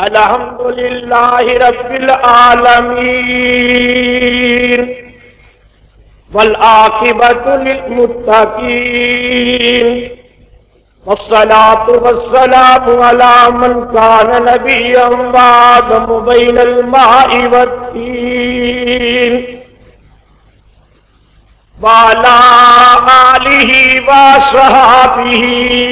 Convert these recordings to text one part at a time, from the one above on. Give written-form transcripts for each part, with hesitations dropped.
الحمد للہ رب العالمین والعاقبۃ للمتقین والصلاة والسلام علی من کان نبیا وآدم بین الماء والطین وعلی آلہ وصحبہ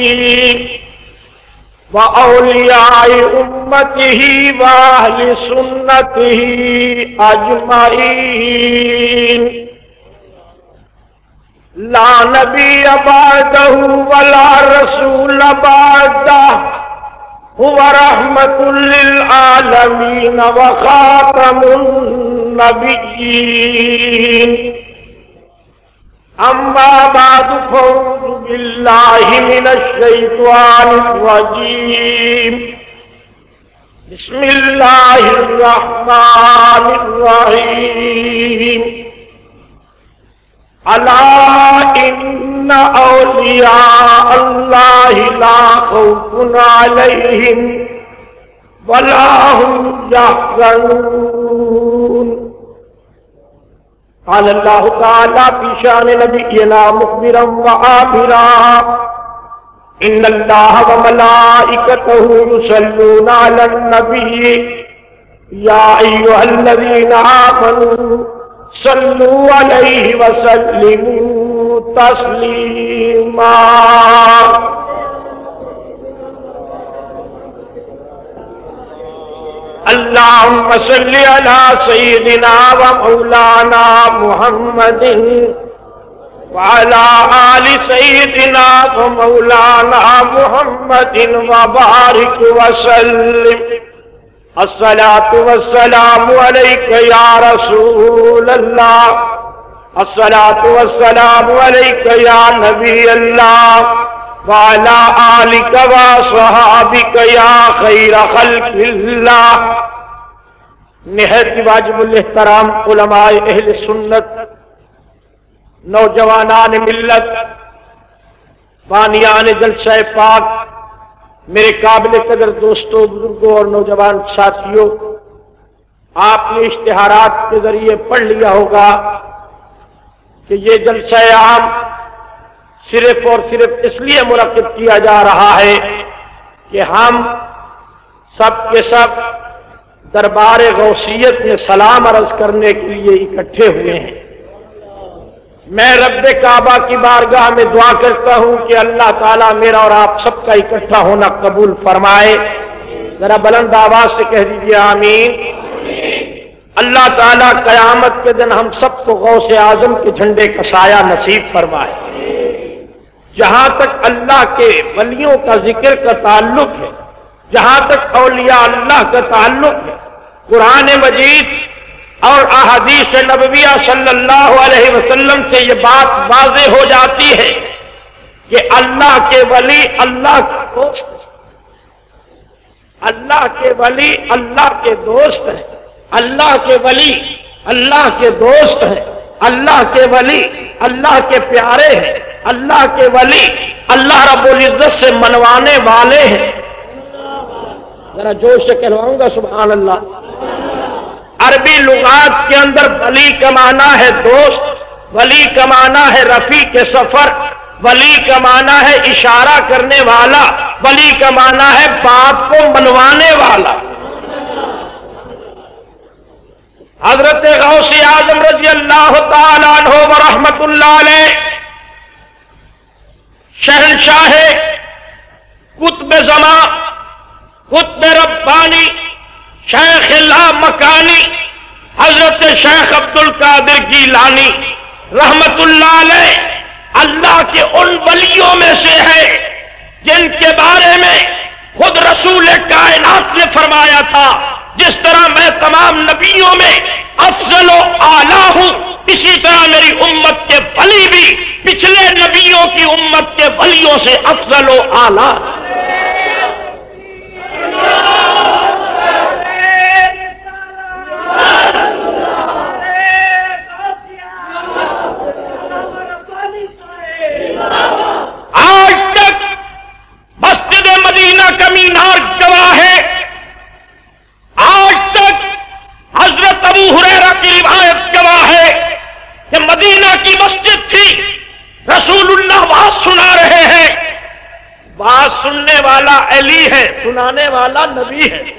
وأولیاء أمته وأهل سنته أجمعين لا نبي بعده ولا رسول بعده هو رحمة للعالمين وخاتم النبيين أما بعد فأعوذ بالله من الشيطان الرجيم بسم الله الرحمن الرحيم ألا إن أولياء الله لا خوف عليهم ولا هم يحزنون قال اللہ تعالی فی شان نبینا مخبرا وآخرا ان اللہ وملائکتہ یصلون علی النبی یا ایھا الذین آمنوا صلوا علیہ وسلموا تسلیما اللهم صل على سيدنا ومولانا محمد وعلى آل سيدنا ومولانا محمد وبارك وسلم الصلاة والسلام عليك يا رسول الله الصلاة والسلام عليك يا نبي الله وعلى آلك وصحابك يا خير خلق الله نہایت واجب الاحترام علماء اہل سنت، نوجوانان ملت، بانیان جلسہ پاک، میرے قابل قدر دوستوں، بزرگوں اور نوجوان ساتھیوں، آپ نے اشتہارات کے ذریعے پڑھ لیا ہوگا کہ یہ جلسہ عام صرف اور صرف اس لیے منعقد کیا جا رہا ہے کہ ہم سب کے سب دربار غوثیت میں سلام عرض کرنے کے لیے اکٹھے ہوئے ہیں۔ میں رب کعبہ کی بارگاہ میں دعا کرتا ہوں کہ اللہ تعالیٰ میرا اور آپ سب کا اکٹھا ہونا قبول فرمائے۔ ذرا بلند آواز سے کہہ دیجیے آمین۔ اللہ تعالیٰ قیامت کے دن ہم سب کو غوث اعظم کے جھنڈے کا سایہ نصیب فرمائے۔ جہاں تک اللہ کے ولیوں کا ذکر کا تعلق ہے، جہاں تک اولیاء اللہ کا تعلق ہے، قرآن مجید اور احادیث نبویہ صلی اللہ علیہ وسلم سے یہ بات واضح ہو جاتی ہے کہ اللہ کے ولی اللہ کے دوست ہیں، اللہ کے ولی اللہ کے دوست ہیں، اللہ کے ولی اللہ کے دوست ہیں، اللہ کے ولی اللہ کے پیارے ہیں، اللہ کے ولی اللہ رب العزت سے منوانے والے ہیں۔ ذرا جوش سے کہلواؤں گا سبحان اللہ۔ عربی لغات کے اندر ولی کا معنی ہے دوست، ولی کا معنی ہے رفیق سفر، ولی کا معنی ہے اشارہ کرنے والا، ولی کا معنی ہے بات کو منوانے والا۔ حضرت غوث اعظم رضی اللہ تعالی عنہ ورحمۃ اللہ علیہ شہنشاہ قطب زمان، قطب ربانی، شیخ لا مکانی، حضرت شیخ عبد القادر گیلانی رحمت اللہ علیہ اللہ کے ان ولیوں میں سے ہے جن کے بارے میں خود رسول کائنات نے فرمایا تھا جس طرح میں تمام نبیوں میں افضل و اعلیٰ ہوں، اسی طرح میری امت کے ولی بھی پچھلے نبیوں کی امت کے ولیوں سے افضل و اعلیٰ۔ اسرائیلی ہے، سنانے والا نبی ہے۔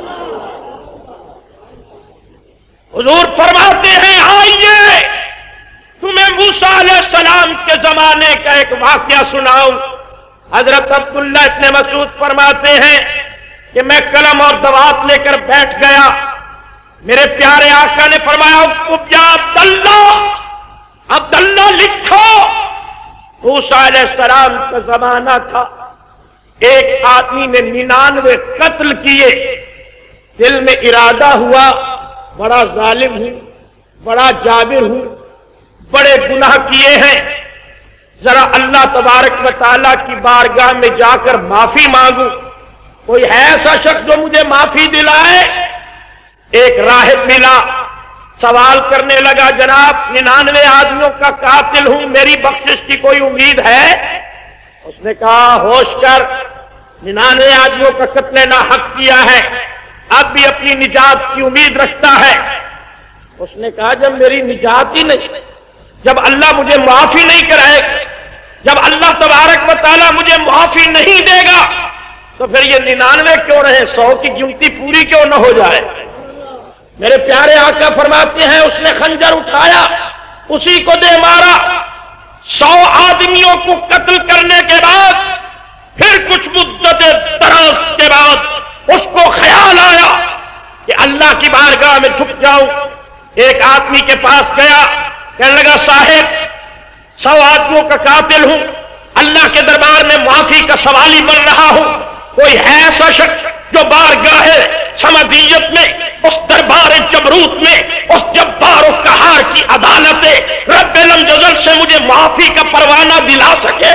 حضور فرماتے ہیں آئیے تمہیں موسیٰ علیہ السلام کے زمانے کا ایک واقعہ سناؤں۔ حضرت عبداللہ ابن مسعود فرماتے ہیں کہ میں قلم اور دوات لے کر بیٹھ گیا، میرے پیارے آقا نے فرمایا اکتب یا عبداللہ، عبداللہ لکھو۔ موسیٰ علیہ السلام کا زمانہ تھا، ایک آدمی نے 99 قتل کیے، دل میں ارادہ ہوا بڑا ظالم ہوں، بڑا جابر ہوں، بڑے گناہ کیے ہیں، ذرا اللہ تبارک و تعالیٰ کی بارگاہ میں جا کر معافی مانگوں، کوئی ہے ایسا شخص جو مجھے معافی دلائے؟ ایک راہب ملا، سوال کرنے لگا جناب 99 آدمیوں کا قاتل ہوں، میری بخشش کی کوئی امید ہے؟ اس نے کہا ہوش کر، 99 آدمیوں کا قتل ناحق کیا ہے، اب بھی اپنی نجات کی امید رکھتا ہے۔ اس نے کہا جب میری نجات ہی نہیں، جب اللہ مجھے معافی نہیں کرائے، جب اللہ تبارک و تعالیٰ مجھے معافی نہیں دے گا تو پھر یہ 99 کیوں رہے، 100 کی گنتی پوری کیوں نہ ہو جائے؟ میرے پیارے آقا فرماتے ہیں اس نے خنجر اٹھایا، اسی کو دے مارا۔ 100 آدمیوں کو قتل کرنے کے بعد پھر کچھ مدت دراز کے بعد اس کو خیال آیا کہ اللہ کی بارگاہ میں چھپ جاؤں۔ ایک آدمی کے پاس گیا، کہنے لگا صاحب 100 آدمیوں کا قاتل ہوں، اللہ کے دربار میں معافی کا سوالی بن رہا ہوں، کوئی ہے ایسا شخص جو بارگاہ سمدیت میں، اس دربار جبروت میں، اس جبار و قہار کی عدالت رب لم جزل سے مجھے معافی کا پروانہ دلا سکے؟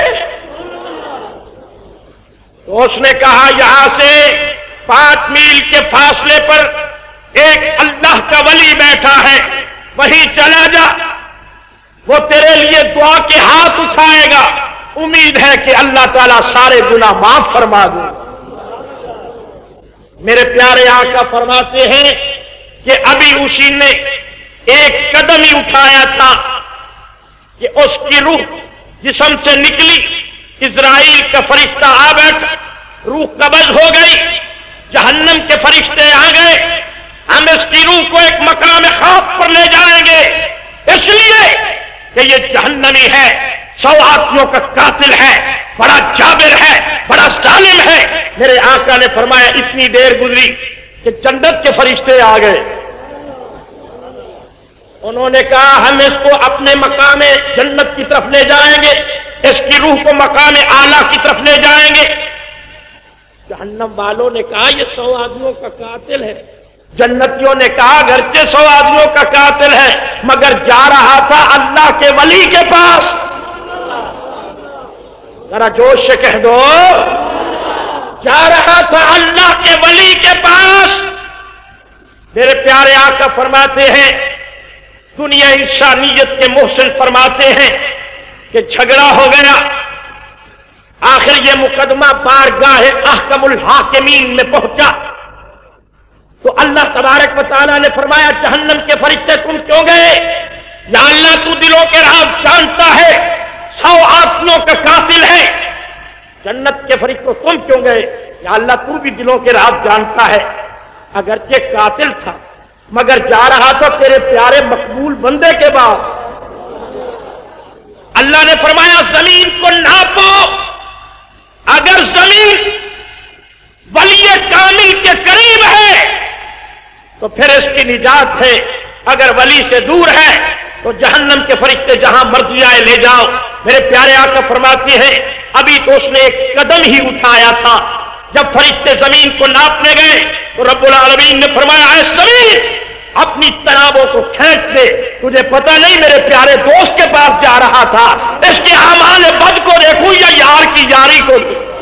تو اس نے کہا یہاں سے 5 میل کے فاصلے پر ایک اللہ کا ولی بیٹھا ہے، وہیں چلا جا، وہ تیرے لیے دعا کے ہاتھ اٹھائے گا، امید ہے کہ اللہ تعالیٰ سارے گناہ معاف فرما دے۔ میرے پیارے آقا فرماتے ہیں کہ ابھی اسی نے ایک قدم ہی اٹھایا تھا کہ اس کی روح جسم سے نکلی، اسرائیل کا فرشتہ آ بیٹھا، روح قبض ہو گئی، جہنم کے فرشتے آ گئے، ہم اس کی روح کو ایک مقام خواب پر لے جائیں گے، اس لیے کہ یہ جہنمی ہے، 100 آدمیوں کا قاتل ہے، بڑا جابر ہے، بڑا ظالم ہے۔ میرے آقا نے فرمایا اتنی دیر گزری کہ جنت کے فرشتے آ گئے، انہوں نے کہا ہم اس کو اپنے مقام جنت کی طرف لے جائیں گے، اس کی روح کو مقام اعلیٰ کی طرف لے جائیں گے۔ جہنم والوں نے کہا یہ 100 آدمیوں کا قاتل ہے، جنتیوں نے کہا گرچہ 100 آدمیوں کا قاتل ہے مگر جا رہا تھا اللہ کے ولی کے پاس۔ ذرا جوش سے کہہ دو، جا رہا تھا اللہ کے ولی کے پاس۔ میرے پیارے آقا فرماتے ہیں دنیا انسانیت کے محسن فرماتے ہیں کہ جھگڑا ہو گیا، آخر یہ مقدمہ بارگاہ احکم الحاکمین میں پہنچا تو اللہ تبارک و تعالیٰ نے فرمایا جہنم کے فرشتے تم کیوں گئے؟ یا اللہ تو دلوں کے راز جانتا ہے، 100 آدمیوں کا قاتل ہے۔ جنت کے فرشتوں تم کیوں گئے؟ یا اللہ تو بھی دلوں کے راز جانتا ہے، اگرچہ قاتل تھا مگر جا رہا تھا تیرے پیارے مقبول بندے کے بعد۔ اللہ نے فرمایا زمین کو ناپو، اگر زمین ولی کامل کے قریب ہے تو پھر اس کی نجات ہے، اگر ولی سے دور ہے تو جہنم کے فرشتے جہاں مرضی آئے لے جاؤ۔ میرے پیارے آقا فرماتے ہیں ابھی تو اس نے ایک قدم ہی اٹھایا تھا، جب فرشتے زمین کو ناپنے گئے تو رب العالمین نے فرمایا اے زمین اپنی تنابوں کو کھینچ دے، تجھے پتہ نہیں میرے پیارے دوست کے پاس جا رہا تھا، اس کے اعمال بد کو دیکھوں یا یار کی یاری کو؟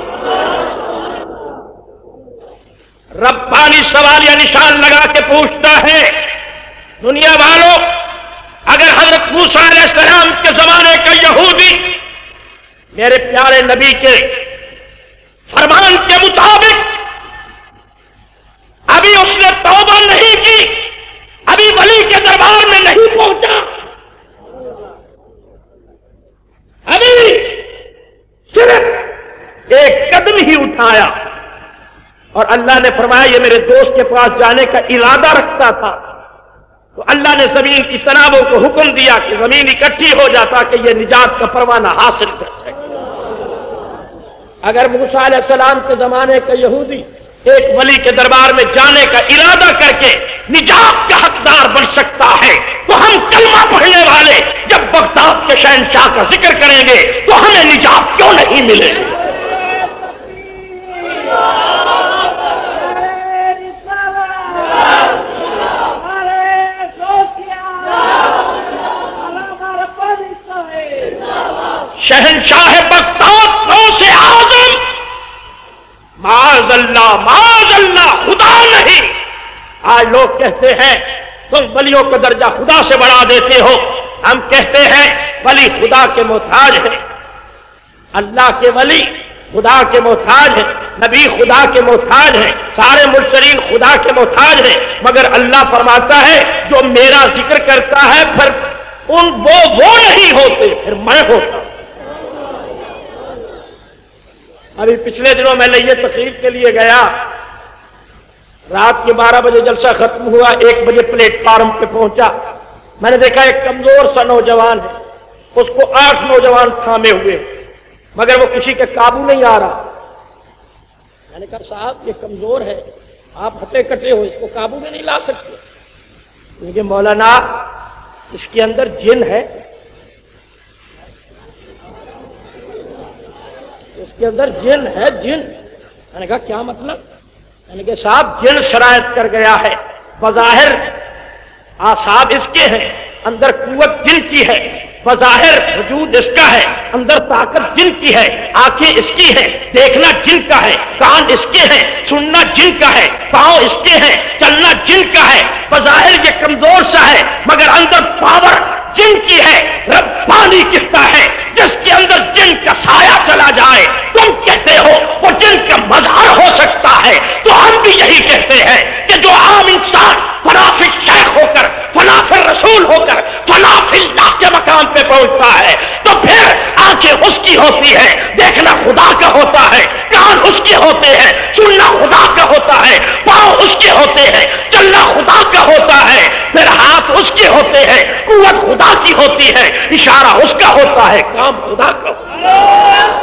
ربانی سوال یا نشان لگا کے پوچھتا ہے دنیا والوں، اگر حضرت موسیٰ علیہ السلام کے زمانے کا یہودی میرے پیارے نبی کے فرمان کے مطابق ابھی اس نے توبہ نہیں کی، ابھی ولی کے دربار میں نہیں پہنچا، ابھی صرف ایک قدم ہی اٹھایا، اور اللہ نے فرمایا یہ میرے دوست کے پاس جانے کا ارادہ رکھتا تھا، تو اللہ نے زمین کی تنابوں کو حکم دیا کہ زمین اکٹھی ہو جاتا کہ یہ نجات کا پروانہ حاصل کر سکے۔ اگر موسیٰ علیہ السلام کے زمانے کا یہودی ایک ولی کے دربار میں جانے کا ارادہ کر کے نجات کا حقدار بن سکتا ہے، تو ہم کلمہ پڑھنے والے جب بغداد کے شہنشاہ کا ذکر کریں گے تو ہمیں نجات کیوں نہیں ملے گی؟ شہنشاہ بغداد غوث اعظم، معاذ اللہ خدا نہیں۔ آج لوگ کہتے ہیں تم ولیوں کا درجہ خدا سے بڑھا دیتے ہو، ہم کہتے ہیں ولی خدا کے محتاج ہے، اللہ کے ولی خدا کے محتاج ہیں، نبی خدا کے محتاج ہیں، سارے مرسلین خدا کے محتاج ہیں، مگر اللہ فرماتا ہے جو میرا ذکر کرتا ہے پھر وہ نہیں ہوتے، پھر میں ہوتا ہوں۔ ابھی پچھلے دنوں میں یہ تقریر کے لیے گیا، رات کے 12 بجے جلسہ ختم ہوا، 1 بجے پلیٹ فارم پہ پہنچا، میں نے دیکھا ایک کمزور سا نوجوان ہے، اس کو 8 نوجوان تھامے ہوئے مگر وہ کسی کے قابو نہیں آ رہا۔ میں نے کہا صاحب یہ کمزور ہے، آپ ہٹے کٹے ہو، اس کو قابو میں نہیں لا سکتے۔ لیکن مولانا اس کے اندر جن ہے، اس کے اندر جن ہے، جن۔ میں نے کہا کیا مطلب؟ میں نے کہا صاحب جن شرائط کر گیا ہے، بظاہر اعصاب اس کے ہیں، اندر قوت جن کی ہے، بظاہر وجود اس کا ہے، اندر طاقت جن کی ہے، آنکھیں اس کی ہیں، دیکھنا جن کا ہے، کان اس کے ہیں، سننا جن کا ہے، پاؤں اس کے ہیں، چلنا جن کا ہے، بظاہر یہ کمزور سا ہے مگر اندر پاور جن کی ہے۔ ربانی کہتا ہے جس کے اندر جن کا سایہ چلا جائے تم کہتے ہو وہ جن کا مظہر ہو سکتا ہے، تو ہم بھی یہی کہتے ہیں کہ جو عام انسان فنا فی شیخ ہو کر، فنا فی رسول ہو کر، فنا فی اللہ کے مقام پہ پہنچتا ہے تو پھر آنکھیں اس کی ہوتی ہے، دیکھنا خدا کا ہوتا ہے، کان اس کے ہوتے ہیں، سننا خدا کا ہوتا ہے، پاؤں اس کے ہوتے ہیں، چلنا خدا کا ہوتا ہے، پھر ہاتھ اس کے ہوتے ہیں، قوت خدا کی ہوتی ہے، اشارہ اس کا ہوتا ہے، کام خدا کا ہوتا ہے۔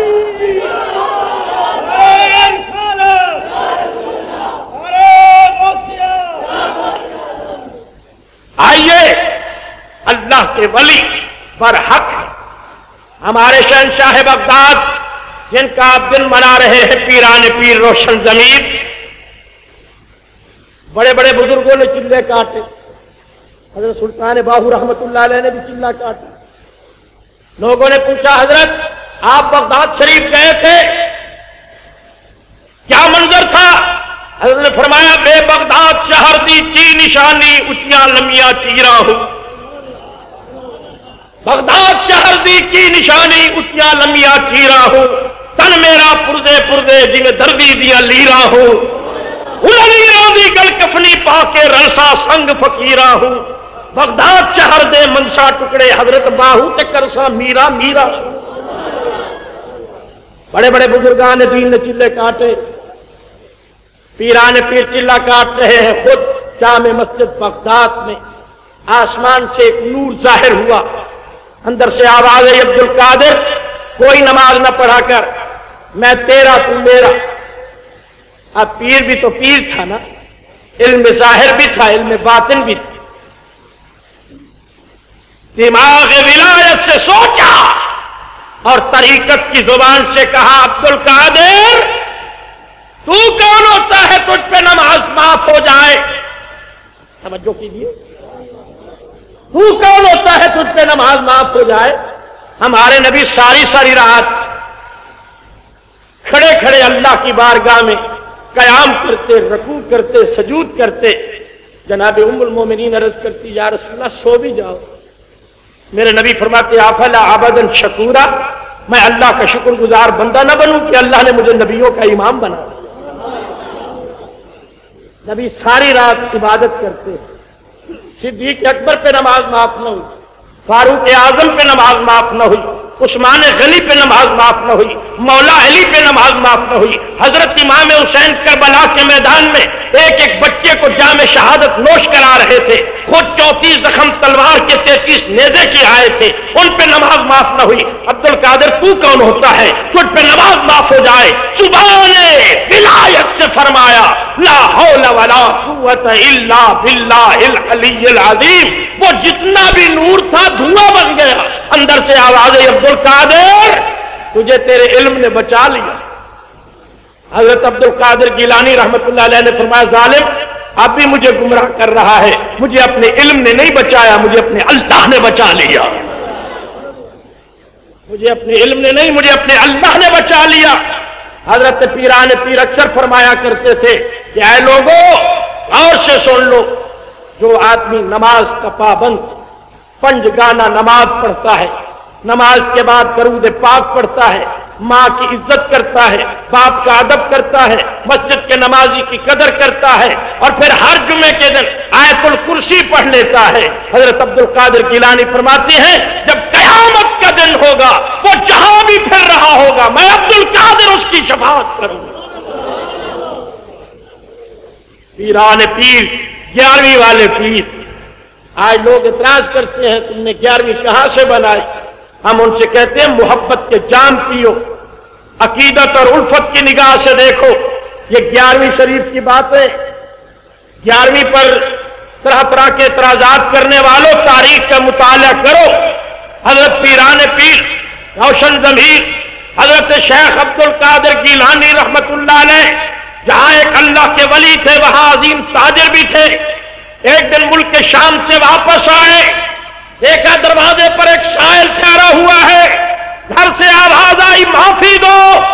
آئیے اللہ کے ولی برحق ہمارے شہنشاہ بغداد جن کا آپ دن منا رہے ہیں، پیران پیر روشن ضمیر، بڑے بڑے بزرگوں نے چلے کاٹے، حضرت سلطان باہو رحمت اللہ علیہ نے بھی چلہ کاٹا۔ لوگوں نے پوچھا حضرت آپ بغداد شریف گئے تھے، کیا منظر تھا؟ حضرت نے فرمایا بے بغداد شہر دی چی نشانی اچیاں لمیاں چیرا ہوں، بغداد شہر دی کی نشانی اچیاں لمیاں چیرا ہوں، تن میرا پردے پردے جن دردی دیا لیرا ہوں، لیروں دی گل کفنی پا کے رلسا سنگ فقیرا ہوں، بغداد شہر دے منشا ٹکڑے حضرت باہو تے کرسا میرا میرا۔ بڑے بڑے بزرگان دین نے چلے کاٹے، پیران پیر چلہ کاٹ رہے ہیں، خود جامع مسجد بغداد میں آسمان سے ایک نور ظاہر ہوا، اندر سے آواز ہے عبد القادر کوئی نماز نہ پڑھا کر، میں تیرا تو میرا۔ اب پیر بھی تو پیر تھا نا، علم ظاہر بھی تھا، علم باطن بھی تھا، دماغ ولایت سے سوچا اور طریقت کی زبان سے کہا عبد القادر تو کون ہوتا ہے تجھ پہ نماز معاف ہو جائے؟ توجہ کیجیے، تو کون ہوتا ہے تجھ پہ نماز معاف ہو جائے؟ ہمارے نبی ساری رات کھڑے کھڑے اللہ کی بارگاہ میں قیام کرتے، رکوع کرتے، سجود کرتے۔ جناب ام المومنین عرض کرتی یا رسول اللہ سو بھی جاؤ۔ میرے نبی فرماتے افلا عبدا شکورا، میں اللہ کا شکر گزار بندہ نہ بنوں کہ اللہ نے مجھے نبیوں کا امام بنا۔ نبی ساری رات عبادت کرتے، صدیق اکبر پہ نماز معاف نہ ہوئی، فاروق اعظم پہ نماز معاف نہ ہوئی، عثمان غنی پہ نماز معاف نہ ہوئی، مولا علی پہ نماز معاف نہ ہوئی، حضرت امام حسین کربلا کے میدان میں ایک ایک بچے کو جام شہادت نوش کرا رہے تھے، خود 34 زخم تلوار کے 33 نیزے کے آئے تھے، ان پہ نماز معاف نہ ہوئی۔ عبد القادر تو کون ہوتا ہے تجھ پہ نماز معاف ہو جائے؟ زبان ولایت سے فرمایا لا حول ولا قوت الا باللہ العلی العظیم، وہ جتنا بھی نور تھا دھواں بن گیا۔ اندر سے آواز ہے عبد القادر تجھے تیرے علم نے بچا لیا۔ حضرت عبد القادر گیلانی رحمت اللہ علیہ نے فرمایا ظالم اب بھی مجھے گمراہ کر رہا ہے، مجھے اپنے علم نے نہیں بچایا، مجھے اپنے اللہ نے بچا لیا۔ مجھے اپنے علم نے نہیں، مجھے اپنے اللہ نے بچا لیا۔ حضرت پیران پیر اکثر فرمایا کرتے تھے کہ اے لوگوں غور سے سن لو، جو آدمی نماز کا پابند 5 گانا نماز پڑھتا ہے، نماز کے بعد درود پاک پڑھتا ہے، ماں کی عزت کرتا ہے، باپ کا ادب کرتا ہے، مسجد کے نمازی کی قدر کرتا ہے، اور پھر ہر جمعے کے دن آیت الکرسی پڑھ لیتا ہے۔ حضرت عبد القادر گیلانی فرماتے ہیں جب قیامت کا دن ہوگا وہ جہاں بھی پھر رہا ہوگا میں عبد القادر اس کی شفاعت کروں گا۔ پیران پیر 11ویں والے پیر، آج لوگ اعتراض کرتے ہیں تم نے 11ویں کہاں سے بنائی؟ ہم ان سے کہتے ہیں محبت کے جام پیو، عقیدت اور الفت کی نگاہ سے دیکھو۔ یہ 11ویں شریف کی بات ہے۔ 11ویں پر طرح طرح کے اعتراضات کرنے والوں تاریخ کا مطالعہ کرو۔ حضرت پیران پیر روشن ضمیر حضرت شیخ عبد القادر گیلانی رحمت اللہ علیہ جہاں ایک اللہ کے ولی تھے وہاں عظیم تاجر بھی تھے۔ ایک دن ملک کے شام سے واپس آئے، دیکھا دروازے پر ایک سائل ٹھہرا ہوا ہے، گھر سے آواز آئی معافی دو۔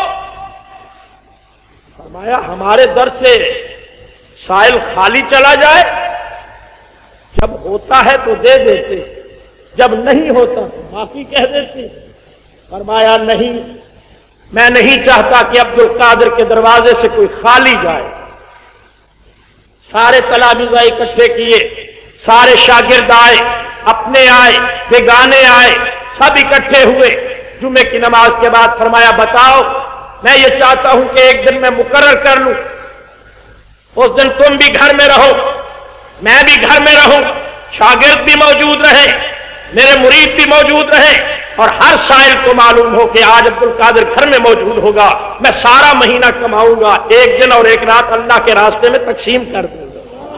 فرمایا ہمارے در سے سائل خالی چلا جائے؟ جب ہوتا ہے تو دے دیتے، جب نہیں ہوتا تو معافی کہہ دیتے۔ فرمایا نہیں، میں نہیں چاہتا کہ عبد القادر کے دروازے سے کوئی خالی جائے۔ سارے تلامذہ اکٹھے کیے، سارے شاگرد آئے، اپنے آئے، بیگانے آئے، سب اکٹھے ہوئے۔ جمعے کی نماز کے بعد فرمایا بتاؤ میں یہ چاہتا ہوں کہ ایک دن میں مقرر کر لوں، اس دن تم بھی گھر میں رہو، میں بھی گھر میں رہوں، شاگرد بھی موجود رہے، میرے مرید بھی موجود رہے، اور ہر سائل کو معلوم ہو کہ آج عبد القادر گھر میں موجود ہوگا، میں سارا مہینہ کماؤں گا، ایک دن اور ایک رات اللہ کے راستے میں تقسیم کر دوں گا۔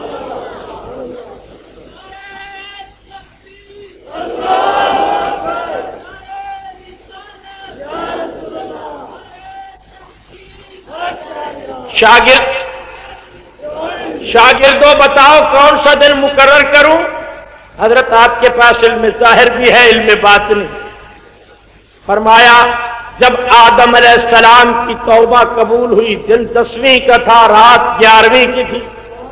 شاگردوں بتاؤ کون سا دن مقرر کروں؟ حضرت آپ کے پاس علم ظاہر بھی ہے، علم باطن۔ فرمایا جب آدم علیہ السلام کی توبہ قبول ہوئی دن 10ویں کا تھا، رات 11ویں کی تھی۔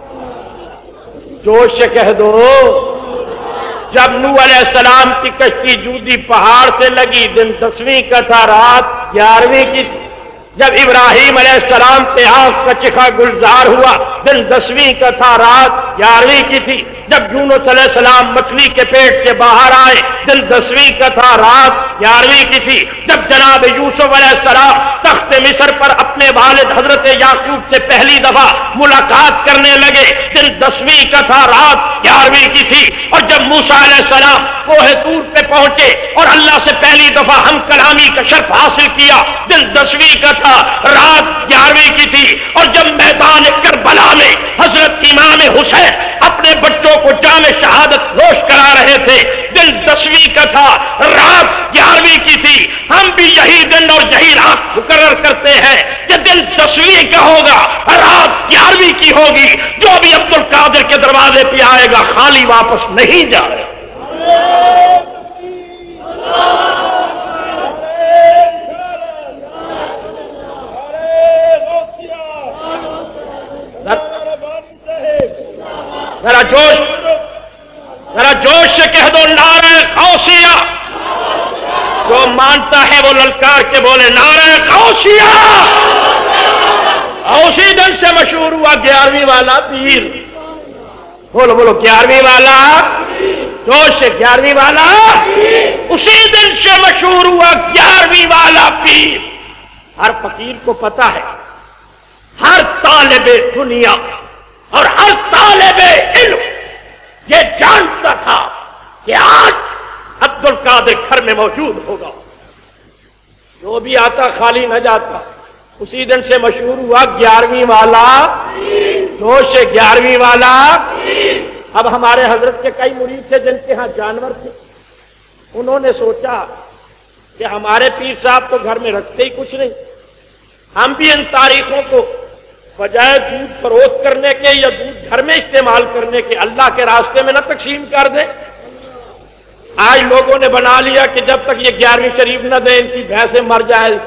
جوش سے کہہ دو۔ جب نوح علیہ السلام کی کشتی جودی پہاڑ سے لگی دن 10ویں کا تھا، رات 11ویں کی تھی۔ جب ابراہیم علیہ السلام پہ آنکھ کا چکھا گلزار ہوا دن 10ویں کا تھا، رات 11ویں کی تھی۔ جب یونس علیہ السلام مچھلی کے پیٹ سے باہر آئے دن 10ویں کا تھا، رات 11ویں کی تھی۔ جب جناب یوسف علیہ السلام تخت مصر پر اپنے والد حضرت یعقوب سے پہلی دفعہ ملاقات کرنے لگے دن 10ویں کا تھا، رات 11ویں کی تھی۔ اور جب موسیٰ علیہ السلام کوہ طور پہ پہنچے اور اللہ سے پہلی دفعہ ہم کلامی کا شرف حاصل کیا دن 10ویں کا تھا، رات 11ویں کی تھی۔ اور جب میدان کربلا میں حضرت امام حسین اپنے بچوں کو جام شہادت نوش کرا رہے تھے دن 10ویں کا تھا، رات 11ویں کی تھی۔ ہم بھی یہی دن اور یہی رات مقرر کرتے ہیں کہ دن 10ویں کا ہوگا، رات 11ویں کی ہوگی۔ جو بھی عبد القادر کے دروازے پہ آئے گا خالی واپس نہیں جائے گا۔ ذرا جوش سے کہہ دو نعرہ غوثیہ۔ جو مانتا ہے وہ للکار کے بولے نعرہ غوثیہ۔ اسی دن سے مشہور ہوا 11ویں والا پیر۔ بولو بولو 11ویں والا۔ जोश 11वीं वाला उसी दिन से मशहूर हुआ 11वीं वाला पीर। हर फकीर को पता है, हर तालिबे दुनिया और हर तालिबे इल्म ये जानता था कि आज अब्दुल कादिर घर में मौजूद होगा। जो भी आता खाली न जाता। उसी दिन से मशहूर हुआ 11वीं वाला, जोश 11वीं वाला। अब हमारे हजरत के कई मुरीद थे जिनके यहां जानवर थे। उन्होंने सोचा कि हमारे पीर साहब तो घर में रखते ही कुछ नहीं, हम भी इन तारीखों को बजाय दूध फरोख्त करने के या दूध घर में इस्तेमाल करने के अल्लाह के रास्ते में न तकसीम कर दें। आज लोगों ने बना लिया कि जब तक ये 11वीं शरीफ न दे इनकी भैंसें मर जाए,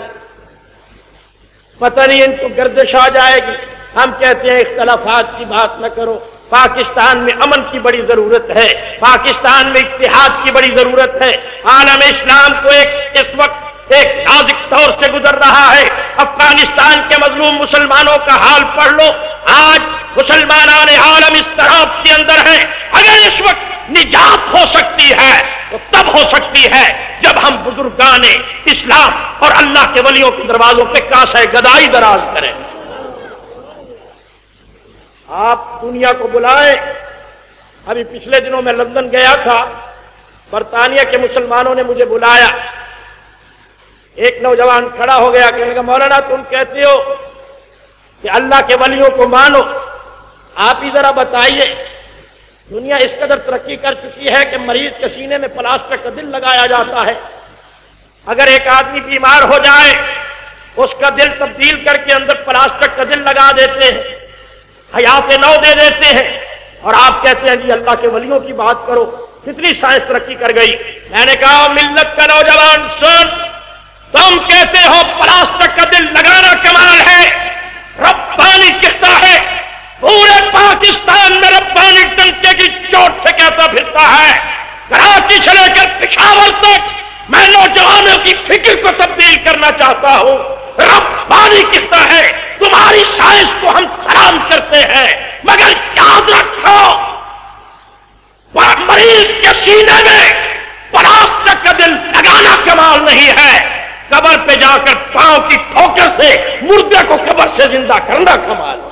पता नहीं इनको गर्दिश आ जाएगी। हम कहते हैं इख्तलाफात की बात न करो। पाकिस्तान में अमन की बड़ी जरूरत है, पाकिस्तान में इत्तेहाद की बड़ी जरूरत है। आलम इस्लाम को इस वक्त एक नाजुक दौर से गुजर रहा है। अफगानिस्तान के मजलूम मुसलमानों का हाल पढ़ लो। आज मुसलमान आलम इस तरह के अंदर है। अगर इस वक्त निजात हो सकती है तो तब हो सकती है जब हम बुजुर्गाने इस्लाम और अल्लाह के वलियों के दरवाजों पे कासे गदाई दराज करें। आप दुनिया को बुलाएं। अभी पिछले दिनों में लंदन गया था, बरतानिया के मुसलमानों ने मुझे बुलाया। एक नौजवान खड़ा हो गया, कहने लगा मौलाना तुम कहते हो कि अल्लाह के वलियों को मानो, आप ही जरा बताइए दुनिया इस कदर तरक्की कर चुकी है कि मरीज के सीने में प्लास्टर का दिल लगाया जाता है। अगर एक आदमी बीमार हो जाए उसका दिल तब्दील करके अंदर प्लास्टर का दिल लगा देते हैं, हयात नौ दे देते हैं, और आप कहते हैं जी अल्लाह के वलियों की बात करो। कितनी साइंस तरक्की कर गई। मैंने कहा मिल्लत का नौजवान सुन, तुम कहते हो प्लास्टर का दिल लगाना कमाल है, रब्बानी कहता है पूरे पाकिस्तान में रब्बानी डंके की चोट से कहता फिरता है। कराची से लेकर पेशावर तक मैं नौजवानों की फिक्र को तब्दील करना चाहता हूं। रब्बानी कहता है तुम्हारी साइंस को हम सलाम करते हैं, मगर याद रखो मरीज के सीने में प्लास्टर का दिल लगाना कमाल नहीं है, कब्र पे जाकर पांव की ठोकर से मुर्दे को कब्र से जिंदा करना कमाल।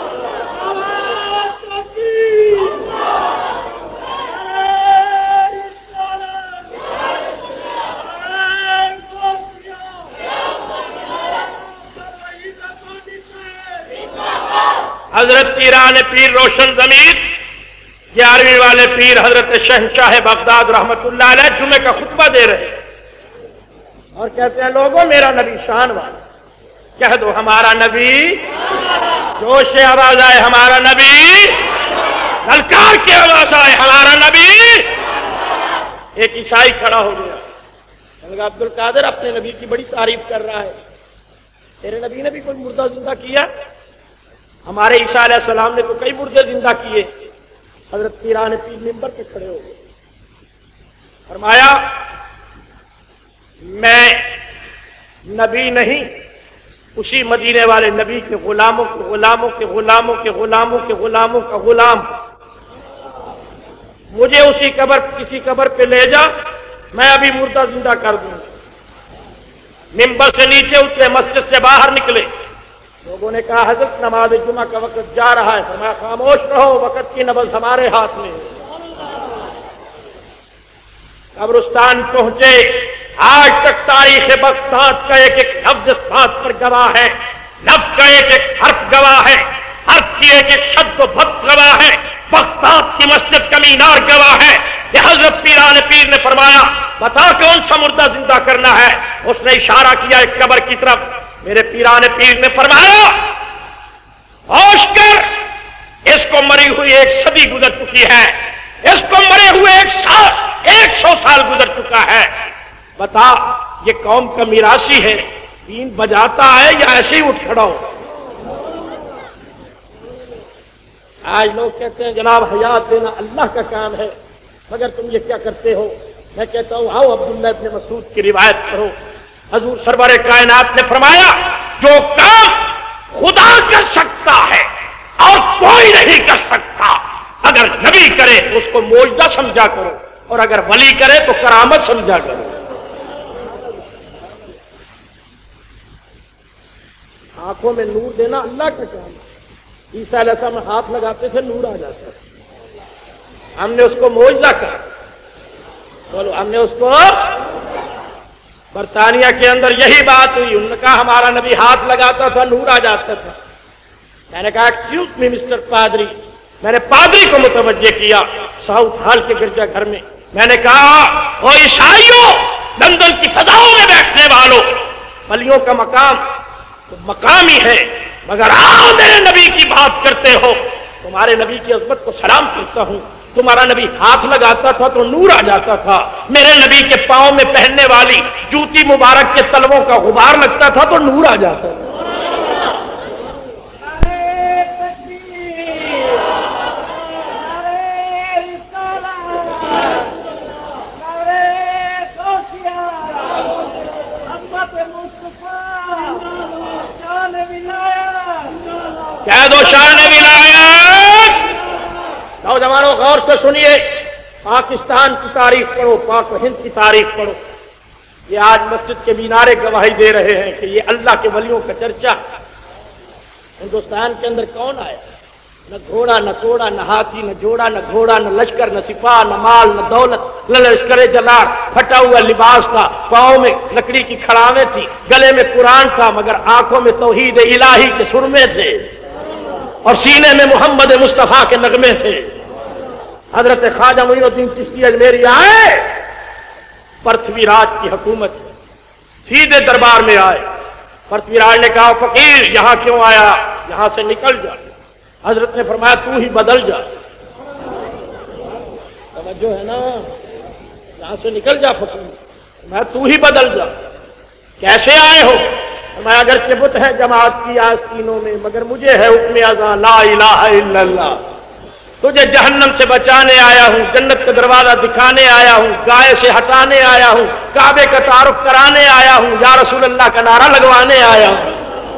हजरत पीरान पीर रोशन जमीर 11वीं वाले पीर हजरत शहंशाह बगदाद रहमतुल्लाह अलैह जुमे का खुतबा दे रहे और कहते हैं लोगों मेरा नबी शान वाला, कह दो हमारा नबी, जोश से आवाज आए हमारा नबी, ललकार की आवाज आए हमारा नबी। एक ईसाई खड़ा हो गया, अब्दुल कादिर अपने नबी की बड़ी तारीफ कर रहा है, तेरे नबी ने भी कोई मुर्दा जिंदा किया? हमारे ईसा अलैहिस्सलाम ने तो कई मुर्दे जिंदा किए। हजरत पीरान पीर मिंबर पे खड़े हो गए, फरमाया मैं नबी नहीं, उसी मदीने वाले नबी के गुलामों के गुलामों के गुलामों के गुलामों के गुलामों का गुलाम, मुझे उसी कब्र किसी कब्र पे ले जा, मैं अभी मुर्दा जिंदा कर दूंगा। मिंबर से नीचे उतरे, मस्जिद से बाहर निकले, लोगों ने कहा हजरत नमाज जुमा का वक्त जा रहा है। फरमाया खामोश रहो, वक्त की नबज हमारे हाथ में। कब्रिस्तान पहुंचे, आज तक तारीख बगदाद का एक एक लफ्ज इस बात पर गवाह है, लफ्ज का एक एक हर्फ गवाह है, हर्फ की एक एक शब्द भक्त गवाह है, बगदाद की मस्जिद का मीनार गवाह है कि हजरत पीरान पीर ने फरमाया बता कौन सा मुर्दा जिंदा करना है। उसने इशारा किया एक कब्र की तरफ। मेरे पीरान पीर ने फरमाया होश कर, इसको मरी हुई 1 सदी गुजर चुकी है, इसको मरे हुए 100 साल गुजर चुका है। बता ये कौम का मिरासी है, बीन बजाता है या ऐसे ही उठ खड़ा हो? आज लोग कहते हैं जनाब हयात देना अल्लाह का काम है, मगर तुम ये क्या करते हो? मैं कहता हूं आओ अब्दुल्लाह इब्न मसूद की रिवायत करो। हजूर सरवर कायनात ने फरमाया जो काम खुदा कर सकता है और कोई नहीं कर सकता, अगर नबी करे तो उसको मौजूदा समझा करो, اور اگر ولی کرے تو کرامت سمجھا کرو۔ آنکھوں میں نور دینا اللہ کا کام ہے۔ عیسیٰ علیہ السلام ہاتھ لگاتے تھے نور آ جاتا تھا، ہم نے اس کو معجزہ کہا، بولو ہم نے اس کو۔ برطانیہ کے اندر یہی بات ہوئی، انہوں نے کہا ہمارا نبی ہاتھ لگاتا تھا نور آ جاتا تھا۔ میں نے کہا ایکسکیوز می مسٹر پادری، میں نے پادری کو متوجہ کیا ساؤتھ ہال کے گرجا گھر میں نے کہا او عیسائیوں، لندن کی فضاؤں میں بیٹھنے والوں، ولیوں کا مقام تو مقام ہی ہے، مگر آؤ میرے نبی کی بات کرتے ہو، تمہارے نبی کی عظمت کو سلام کرتا ہوں۔ تمہارا نبی ہاتھ لگاتا تھا تو نور آ جاتا تھا، میرے نبی کے پاؤں میں پہننے والی جوتی مبارک کے تلووں کا غبار لگتا تھا تو نور آ جاتا تھا۔ کہہ دو شان ولایت۔ نوجوانوں غور سے سنیے، پاکستان کی تاریخ پڑھو، پاک و ہند کی تاریخ پڑھو، یہ آج مسجد کے مینارے گواہی دے رہے ہیں کہ یہ اللہ کے ولیوں کا چرچا۔ ہندوستان کے اندر کون آیا؟ نہ گھوڑا نہ کوڑا نہ ہاتھی نہ جوڑا نہ گھوڑا نہ لشکر نہ سپاہ نہ مال نہ دولت نہ لشکر جلال، پھٹا ہوا لباس تھا، پاؤں میں لکڑی کی کھڑاویں تھی، گلے میں قرآن تھا، مگر آنکھوں میں توحید الہی کے سرمے تھے اور سینے میں محمد مصطفیٰ کے نغمے تھے۔ حضرت خواجہ معین الدین چشتی اجمیری آئے، پرتھوی راج کی حکومت سیدھے دربار میں آئے۔ پرتھوی راج نے کہا فقیر یہاں کیوں آیا، یہاں سے نکل جا۔ حضرت نے فرمایا تو ہی بدل جا۔ توجہ ہے نا، یہاں سے نکل جا فقیر، فرمایا تو ہی بدل جا۔ کیسے آئے ہو؟ فرمایا اگرچہ بت ہے جماعت کی آستینوں میں، مگر مجھے ہے حکم اذاں لا الہ الا اللہ۔ تجھے جہنم سے بچانے آیا ہوں، جنت کا دروازہ دکھانے آیا ہوں، گائے سے ہٹانے آیا ہوں، کعبے کا تعارف کرانے آیا ہوں، یا رسول اللہ کا نعرہ لگوانے آیا ہوں۔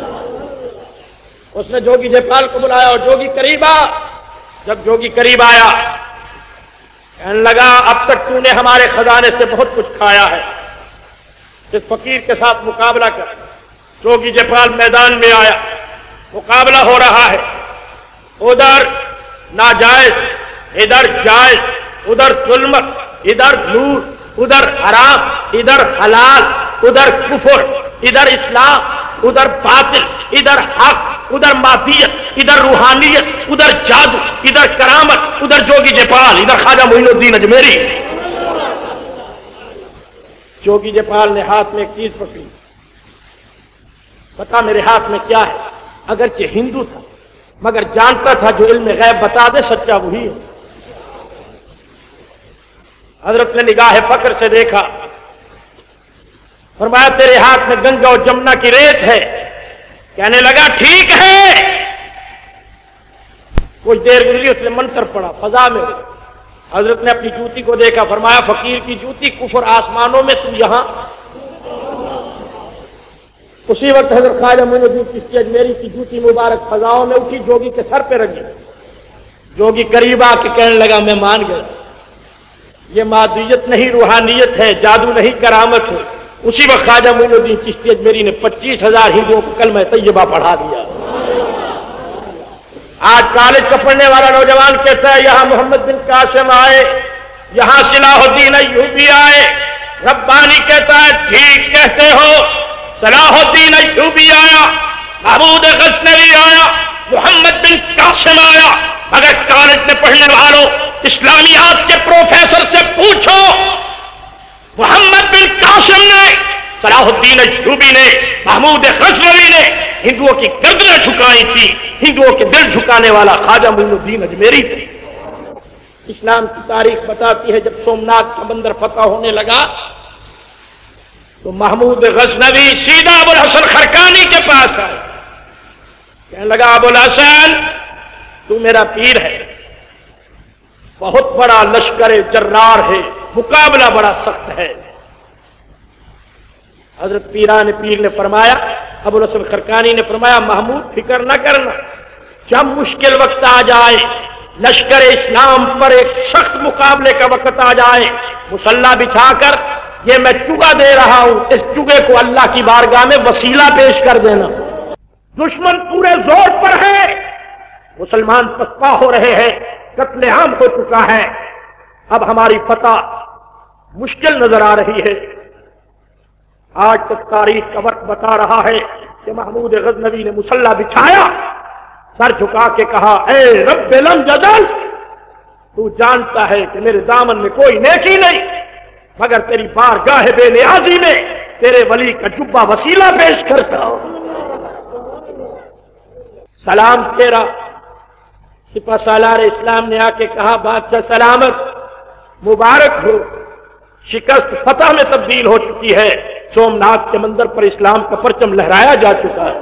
اس نے جوگی جیپال کو بلایا اور جوگی قریب آ۔ جب جوگی قریب آیا کہنے لگا اب تک تو نے ہمارے خزانے سے بہت کچھ کھایا ہے، اس فقیر کے ساتھ مقابلہ کر۔ جوگی جیپال میدان میں آیا، مقابلہ ہو رہا ہے، ادھر ناجائز، ادھر جائز، ادھر ظلمت، ادھر نور، ادھر حرام، ادھر حلال، ادھر کفر، ادھر اسلام، ادھر باطل، ادھر حق، ادھر مادیت، ادھر روحانیت، ادھر جادو، ادھر کرامت، ادھر جوگی جیپال، ادھر خواجہ معین الدین اجمیری۔ جوگی جیپال نے ہاتھ میں ایک چیز پکڑی، بتا میرے ہاتھ میں کیا ہے؟ اگرچہ ہندو تھا مگر جانتا تھا جو علم غیب بتا دے سچا وہی ہے۔ حضرت نے نگاہ فقر سے دیکھا، فرمایا تیرے ہاتھ میں گنگا اور جمنا کی ریت ہے۔ کہنے لگا ٹھیک ہے۔ کچھ دیر گزری، اس نے منتر پڑا، فضا میں حضرت نے اپنی جوتی کو دیکھا، فرمایا فقیر کی جوتی، کفر آسمانوں میں، تو یہاں۔ اسی وقت حضرت خواجہ معین الدین چشتی اجمیری کی جوتی مبارک فضاؤں میں اٹھی، جوگی کے سر پہ رکھی۔ جوگی قریب آ کے کہنے لگا میں مان گیا، یہ مادیت نہیں روحانیت ہے، جادو نہیں کرامت ہے۔ اسی وقت خواجہ معین الدین چشتی اجمیری نے 25,000 ہندوؤں کو کلمہ طیبہ پڑھا دیا۔ آج کالج کا پڑھنے والا نوجوان کہتا ہے یہاں محمد بن قاسم آئے، یہاں صلاح الدین ایوبی آئے۔ ربانی کہتا ہے ٹھیک کہتے ہو، صلاح الدین ایوبی آیا، محمود غزنوی آیا، محمد بن قاسم آیا، مگر کالج میں پڑھنے والوں اسلامیات کے پروفیسر سے پوچھو، محمد بن قاسم نے، صلاح الدین ایوبی نے، محمود غزنوی نے ہندوؤں کی گردنیں جھکائی تھی، ہندوؤں کے دل جھکانے والا خواجہ معین الدین اجمیری تھے۔ اسلام کی تاریخ بتاتی ہے جب سومنات کا بندر فتح ہونے لگا تو محمود غزنوی سیدھا ابو الحسن خرقانی کے پاس آئے، کہنے لگا ابو الحسن تو میرا پیر ہے، بہت بڑا لشکر جرار ہے، مقابلہ بڑا سخت ہے۔ حضرت پیران پیر نے فرمایا، ابو الحسن خرقانی نے فرمایا محمود فکر نہ کرنا، جب مشکل وقت آ جائے لشکر اسلام پر ایک سخت مقابلے کا وقت آ جائے، مصلی بچھا کر یہ میں چگا دے رہا ہوں، اس چگے کو اللہ کی بارگاہ میں وسیلہ پیش کر دینا۔ دشمن پورے زور پر ہے، مسلمان پسپا ہو رہے ہیں، قتل عام ہو چکا ہے، اب ہماری فتح مشکل نظر آ رہی ہے۔ آج تک تاریخ کا وقت بتا رہا ہے کہ محمود غزنوی نے مصلی بچھایا، سر جھکا کے کہا اے رب لم جدل، تو جانتا ہے کہ میرے دامن میں کوئی نیکی نہیں مگر تیری بارگاہ بے نیازی میں تیرے ولی کا جبہ وسیلہ پیش کرتا ہوں۔ سلام تیرا۔ سپہ سالار اسلام نے آ کے کہا بادشاہ سلامت، مبارک ہو، شکست فتح میں تبدیل ہو چکی ہے، سومناتھ کے مندر پر اسلام کا پرچم لہرایا جا چکا ہے۔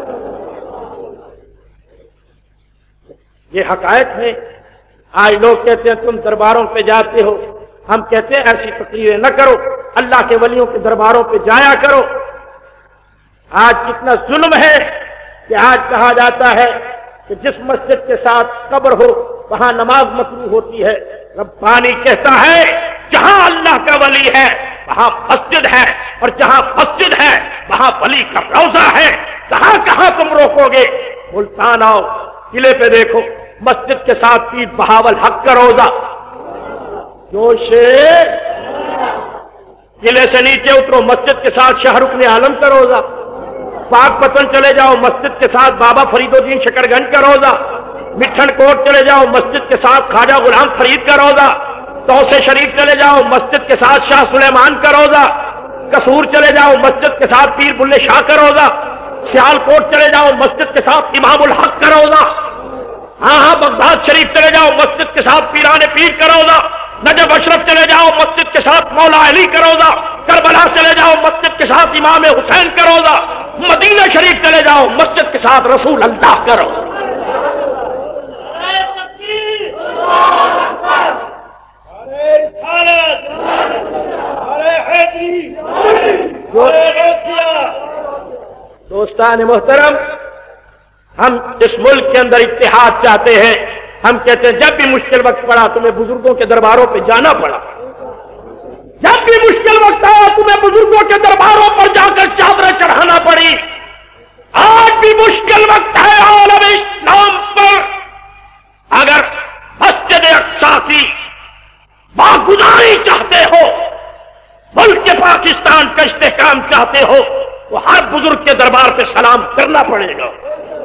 یہ حقائق ہے۔ آج لوگ کہتے ہیں تم درباروں پہ جاتے ہو، ہم کہتے ہیں ایسی تقریریں نہ کرو، اللہ کے ولیوں کے درباروں پہ جایا کرو۔ آج کتنا ظلم ہے کہ آج کہا جاتا ہے کہ جس مسجد کے ساتھ قبر ہو وہاں نماز مکروہ ہوتی ہے۔ ربانی کہتا ہے جہاں اللہ کا ولی ہے وہاں مسجد ہے، اور جہاں مسجد ہے وہاں ولی کا روضہ ہے۔ کہاں کہاں تم روکو گے؟ ملتان آؤ، قلعے پہ دیکھو، مسجد کے ساتھ پیر بہاول حق کا روضہ۔ قلعے سے نیچے اترو، مسجد کے ساتھ شاہ رکن عالم کا روضہ۔ پاک پتن چلے جاؤ، مسجد کے ساتھ بابا فرید الدین شکرگنج کا روضہ۔ مٹھن کوٹ چلے جاؤ، مسجد کے ساتھ خواجہ غلام فرید کا روضہ۔ توسے شریف چلے جاؤ، مسجد کے ساتھ شاہ سلیمان کا روضہ۔ قصور چلے جاؤ، مسجد کے ساتھ پیر بلے شاہ کا روضہ۔ سیال کوٹ چلے جاؤ، مسجد کے ساتھ امام الحق کا روضہ۔ ہاں بغداد شریف چلے جاؤ، مسجد کے ساتھ پیران پیر کا روضہ۔ نجف اشرف چلے جاؤ، مسجد کے ساتھ مولا علی کا روضہ۔ کربلا چلے جاؤ، مسجد کے ساتھ امام حسین کا روضہ۔ مدینہ شریف چلے جاؤ، مسجد کے ساتھ رسول اللہ کا روضہ۔ دوستان محترم، ہم اس ملک کے اندر اتحاد چاہتے ہیں۔ ہم کہتے ہیں جب بھی مشکل وقت پڑا تمہیں بزرگوں کے درباروں پہ جانا پڑا، جب بھی مشکل وقت آیا تمہیں بزرگوں کے درباروں پر جا کر چادریں چڑھانا پڑی۔ آج بھی مشکل وقت ہے عالم اسلام پر۔ اگر مسجد اقصی کی باگزاری چاہتے ہو، ملک پاکستان کا استحکام چاہتے ہو، تو ہر بزرگ کے دربار پہ سلام کرنا پڑے گا۔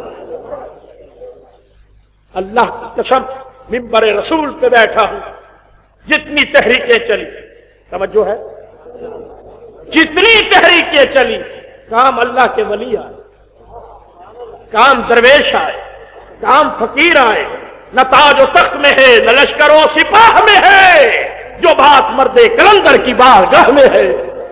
اللہ کی قسم منبر رسول پہ بیٹھا ہوں، جتنی تحریکیں چلی، توجہ ہے، جتنی تحریکیں چلی، کام اللہ کے ولی آئے، کام درویش آئے، کام فقیر آئے، نہ تاج و تخت میں ہے، نہ لشکر و سپاہ میں ہے، جو بات مرد کلندر کی بارگاہ میں ہے۔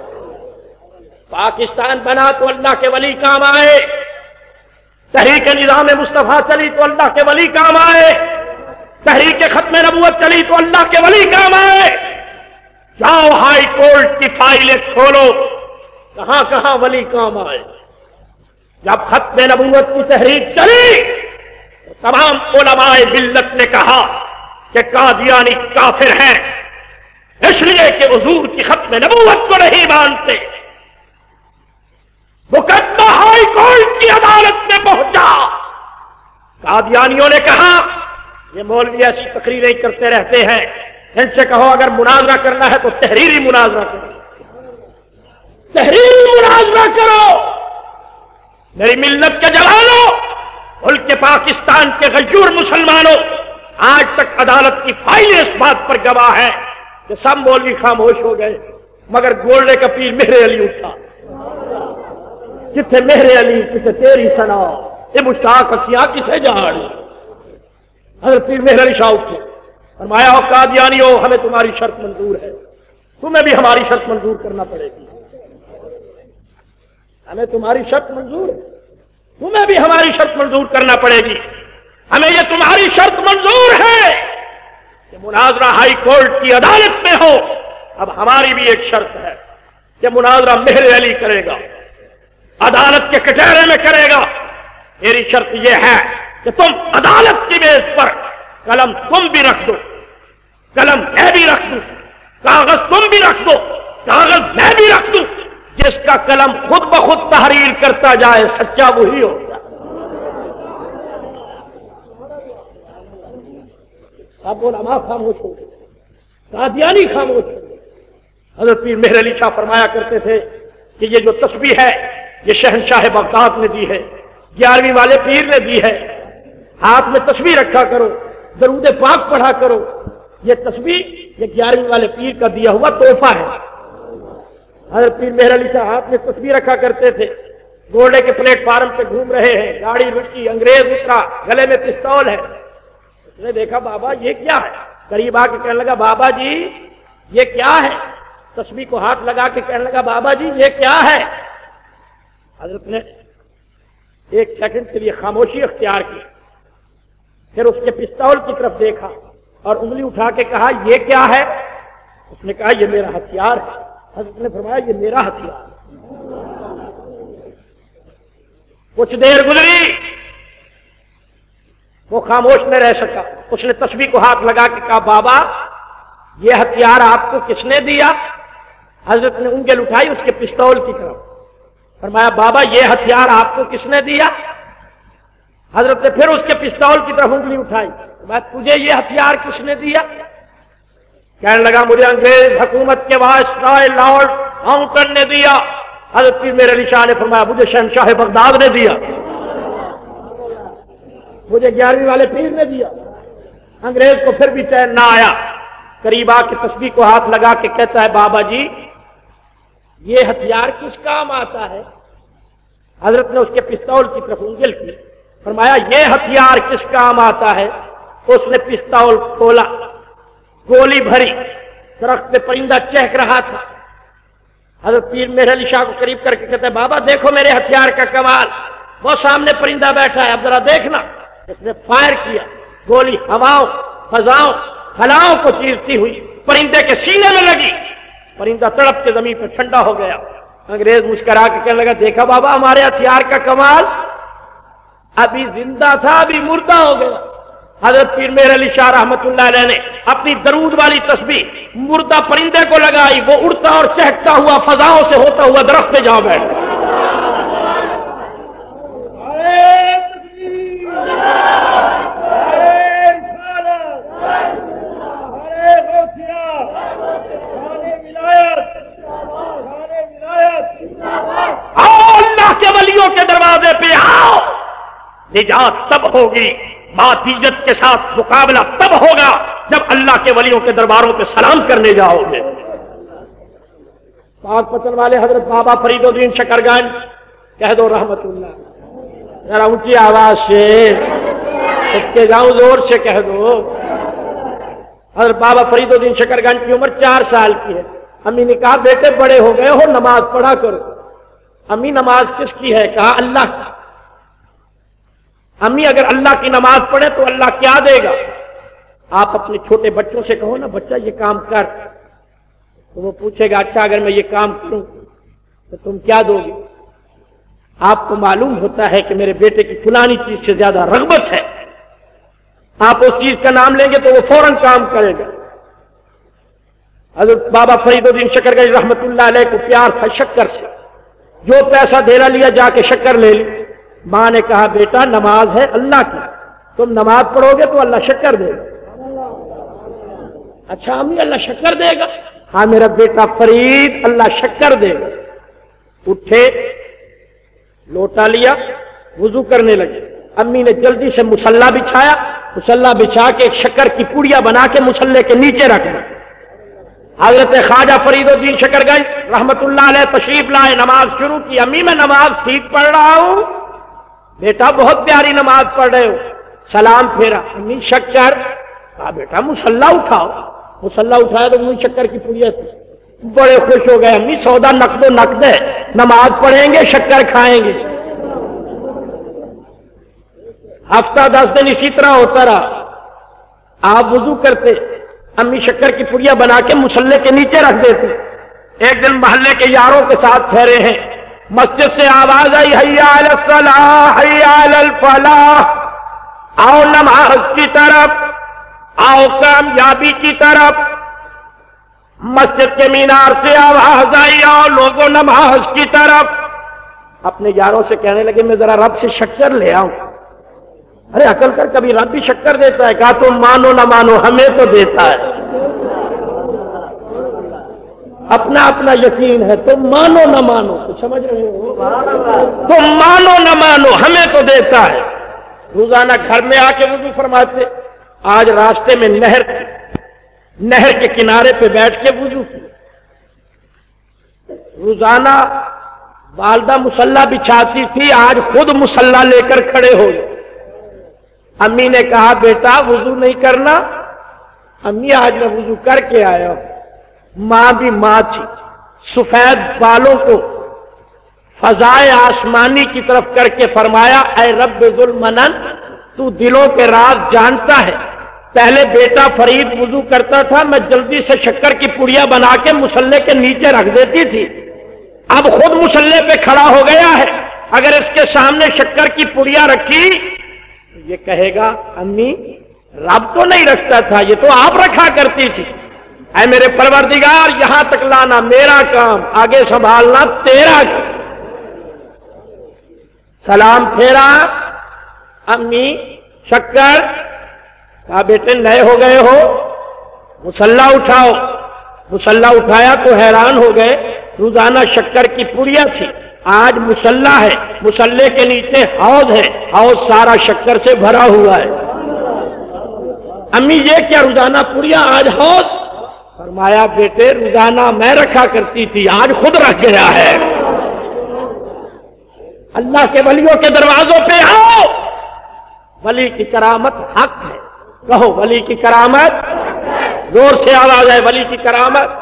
پاکستان بنا تو اللہ کے ولی کام آئے، تحریک نظام مصطفیٰ چلی تو اللہ کے ولی کام آئے، تحریک ختم نبوت چلی تو اللہ کے ولی کام آئے۔ جاؤ ہائی کورٹ کی فائلیں کھولو، کہاں کہاں ولی کام آئے۔ جب ختم نبوت کی تحریک چلی تو تمام علماء ملت نے کہا کہ قادیانی کافر ہیں، اس لیے کہ حضور کی ختم نبوت کو نہیں مانتے۔ مقدمہ ہائی کورٹ کی عدالت میں پہنچا، قادیانیوں نے کہا یہ مولوی ایسی تقریریں کرتے رہتے ہیں، ان سے کہو اگر مناظرہ کرنا ہے تو تحریری مناظرہ کرو، تحریری مناظرہ کرو۔ میری ملت کے جوانوں، ملک پاکستان کے غیور مسلمانوں، آج تک عدالت کی فائلیں اس بات پر گواہ ہے کہ سب مولوی خاموش ہو گئے مگر گولڈے کا پیر مہر علی اٹھا۔ کتنے مہر علی، کتنے تیری سنا، یہ مشتاق ہسیاں کسے جہاڑی۔ حضرت پیر مہر علی شاہ اٹھے، فرمایا او قادیانیو، ہمیں تمہاری شرط منظور ہے، تمہیں بھی ہماری شرط منظور کرنا پڑے گی۔ ہمیں تمہاری شرط منظور ہے، تمہیں بھی ہماری شرط منظور کرنا پڑے گی۔ ہمیں یہ تمہاری شرط منظور ہے کہ مناظرہ ہائی کورٹ کی عدالت میں ہو، اب ہماری بھی ایک شرط ہے کہ مناظرہ مہر علی کرے گا، عدالت کے کٹہرے میں کرے گا۔ میری شرط یہ ہے کہ تم عدالت کی میز پر قلم تم بھی رکھ دو، قلم میں بھی رکھ دوں، کاغذ تم بھی رکھ دو، کاغذ میں بھی رکھ دوں، جس کا قلم خود بخود تحریر کرتا جائے سچا وہی ہوگا۔ اب علماء خاموش ہو گئے، قادیانی خاموش ہو گئے۔ حضرت پیر مہر علی شاہ فرمایا کرتے تھے کہ یہ جو تسبیح ہے یہ شہنشاہ بغداد نے دی ہے، 11ویں والے پیر نے دی ہے، ہاتھ میں تسبیح رکھا کرو، درود پاک پڑھا کرو، یہ تسبیح یہ 11ویں والے پیر کا دیا ہوا تحفہ ہے۔ حضرت پیر مہر علی شاہ ہاتھ میں تسبیح رکھا کرتے تھے، گھوڑے کے پلیٹ فارم پہ گھوم رہے ہیں، گاڑی رکی، انگریز اترا، گلے میں پستول ہے، اس نے دیکھا بابا یہ کیا ہے، قریب آ کے کہنے لگا بابا جی یہ کیا ہے، تسبیح کو ہاتھ لگا کے کہنے لگا بابا جی یہ کیا ہے۔ حضرت نے ایک سیکنڈ کے لیے خاموشی اختیار کی، پھر اس کے پستول کی طرف دیکھا اور انگلی اٹھا کے کہا یہ کیا ہے، اس نے کہا یہ میرا ہتھیار ہے۔ حضرت نے فرمایا یہ میرا ہتھیار ہے۔ کچھ دیر گزری، وہ خاموش نہ رہ سکا، اس نے تسبیح کو ہاتھ لگا کے کہا بابا یہ ہتھیار آپ کو کس نے دیا؟ حضرت نے انگل اٹھائی اس کے پستول کی طرف، فرمایا بابا یہ ہتھیار آپ کو کس نے دیا؟ حضرت نے پھر اس کے پستول کی طرف انگلی اٹھائی، فرمایا تجھے یہ ہتھیار کس نے دیا؟ کہنے لگا مجھے انگریز حکومت کے وائسرائے لارڈ ماؤنٹن نے دیا۔ حضرت پیر مہر علی شاہ نے فرمایا مجھے شہنشاہ بغداد نے دیا، مجھے 11ویں والے پیر نے دیا۔ انگریز کو پھر بھی چین نہ آیا، قریب آ کے تسبیح کو ہاتھ لگا کے کہتا ہے بابا جی یہ ہتھیار کس کام آتا ہے؟ حضرت نے اس کے پستول کی طرف انگل کی، فرمایا یہ ہتھیار کس کام آتا ہے؟ اس نے پستول کھولا، گولی بھری، درخت پہ پرندہ چہک رہا تھا۔ حضرت پیر مہر علی شاہ کو قریب کر کے کہتا ہے بابا دیکھو میرے ہتھیار کا کمال، وہ سامنے پرندہ بیٹھا ہے، اب ذرا دیکھنا۔ اس نے فائر کیا، گولی ہواؤں فضاؤں خلاؤں کو چیرتی ہوئی پرندے کے سینے میں لگی، پرندہ تڑپ کے زمین پہ ٹھنڈا ہو گیا۔ انگریز مسکرا کے کہنے لگا دیکھا بابا ہمارے ہتھیار کا کمال، ابھی زندہ تھا ابھی مردہ ہو گیا۔ حضرت پیر مہر علی شاہ رحمت اللہ علیہ نے اپنی درود والی تسبیح مردہ پرندے کو لگائی، وہ اڑتا اور چہکتا ہوا فضاؤں سے ہوتا ہوا درخت پہ جا بیٹھا۔ آؤ اللہ کے ولیوں کے دروازے پہ آؤ، نجات تب ہوگی، معصیت کے ساتھ مقابلہ تب ہوگا جب اللہ کے ولیوں کے درباروں پہ سلام کرنے جاؤ گے۔ پاک پتن والے حضرت بابا فرید الدین شکرگنج کہہ دو رحمت اللہ، ذرا اونچی آواز سے سب کے جاؤں زور سے کہہ دو۔ حضرت بابا فرید الدین شکرگنج کی عمر 4 سال کی ہے، امی نے کہا بیٹے بڑے ہو گئے ہو نماز پڑھا کرو۔ امی نماز کس کی ہے؟ کہا اللہ کی۔ امی اگر اللہ کی نماز پڑھے تو اللہ کیا دے گا؟ آپ اپنے چھوٹے بچوں سے کہو نا بچہ یہ کام کر، تو وہ پوچھے گا اچھا اگر میں یہ کام کروں تو تم کیا دو گے؟ آپ کو معلوم ہوتا ہے کہ میرے بیٹے کی فلانی چیز سے زیادہ رغبت ہے، آپ اس چیز کا نام لیں گے تو وہ فوراً کام کرے گا۔ حضرت بابا فرید الدین شکرگنج رحمت اللہ علیہ کو پیار تھا شکر سے، جو پیسہ دینا لیا جا کے شکر لے لی۔ ماں نے کہا بیٹا نماز ہے اللہ کی، تم نماز پڑھو گے تو اللہ شکر دے گا۔ اچھا امی اللہ شکر دے گا؟ ہاں میرا بیٹا فرید اللہ شکر دے گا۔ اٹھے، لوٹا لیا، وضو کرنے لگے۔ امی نے جلدی سے مصلی بچھایا، مصلی بچھا کے ایک شکر کی پوڑیاں بنا کے مصلی کے نیچے رکھ دی۔ حضرت خواجہ فرید الدین شکرگنج رحمت اللہ علیہ تشریف لائے، نماز شروع کی۔ امی میں نماز ٹھیک پڑھ رہا ہوں۔ بیٹا بہت پیاری نماز پڑھ رہے ہو۔ سلام پھیرا، امی شکر؟ کہا بیٹا مصلی اٹھاؤ۔ مصلی اٹھایا تو امی شکر کی پوڑیاں تھی، بڑے خوش ہو گئے۔ امی سودا نقد و نقد ہے، نماز پڑھیں گے شکر کھائیں گے۔ ہفتہ 10 دن اسی طرح ہوتا رہا۔ آپ وضو کرتے، امی شکر کی پڑیاں بنا کے مصلی کے نیچے رکھ دیتے۔ ایک دن محلے کے یاروں کے ساتھ ٹھہرے ہیں، مسجد سے آواز آئی حی علی الصلاح حی علی الفلاح، آؤ نماز کی طرف۔ آؤ کامیابی کی طرف. مسجد کے مینار سے آواز آئی آؤ لوگوں نماز کی طرف. اپنے یاروں سے کہنے لگے میں ذرا رب سے شکر لے آؤں. ارے عقل کر, کبھی رب بھی شکر دیتا ہے؟ کہا تم مانو نہ مانو ہمیں تو دیتا ہے. اپنا اپنا یقین ہے, تم مانو نہ مانو. کچھ سمجھ رہے ہو؟ تم مانو نہ مانو ہمیں تو دیتا ہے. روزانہ گھر میں آ کے وضو فرماتے. آج راستے میں نہر کے کنارے پہ بیٹھ کے وضو کی. روزانہ والدہ مصلی بچھاتی تھی, آج خود مصلی لے کر کھڑے ہو گئے. امی نے کہا بیٹا وضو نہیں کرنا؟ امی آج میں وضو کر کے آیا ہوں. ماں بھی ماں تھی, سفید بالوں کو فضائے آسمانی کی طرف کر کے فرمایا اے رب ذوالمنن, تو دلوں کے راز جانتا ہے. پہلے بیٹا فرید وضو کرتا تھا, میں جلدی سے شکر کی پڑیا بنا کے مصلی کے نیچے رکھ دیتی تھی. اب خود مصلی پہ کھڑا ہو گیا ہے, اگر اس کے سامنے شکر کی پڑیا رکھی یہ کہے گا امی رب تو نہیں رکھتا تھا, یہ تو آپ رکھا کرتی تھی. اے میرے پروردگار یہاں تک لانا میرا کام, آگے سنبھالنا تیرا کام. سلام پھیرا, امی شکر. کہا بیٹے نئے ہو گئے ہو, مصلی اٹھاؤ. مصلی اٹھایا تو حیران ہو گئے, روزانہ شکر کی پڑیا تھی, آج مصلی ہے, مصلی کے نیچے حوض ہے, حوض سارا شکر سے بھرا ہوا ہے. امی یہ کیا روزانہ پڑیا آج حوض؟ فرمایا بیٹے روزانہ میں رکھا کرتی تھی, آج خود رکھ گیا ہے. اللہ کے ولیوں کے دروازوں پہ آؤ, ولی کی کرامت حق ہے. کہو ولی کی کرامت, زور سے آواز ہے ولی کی کرامت.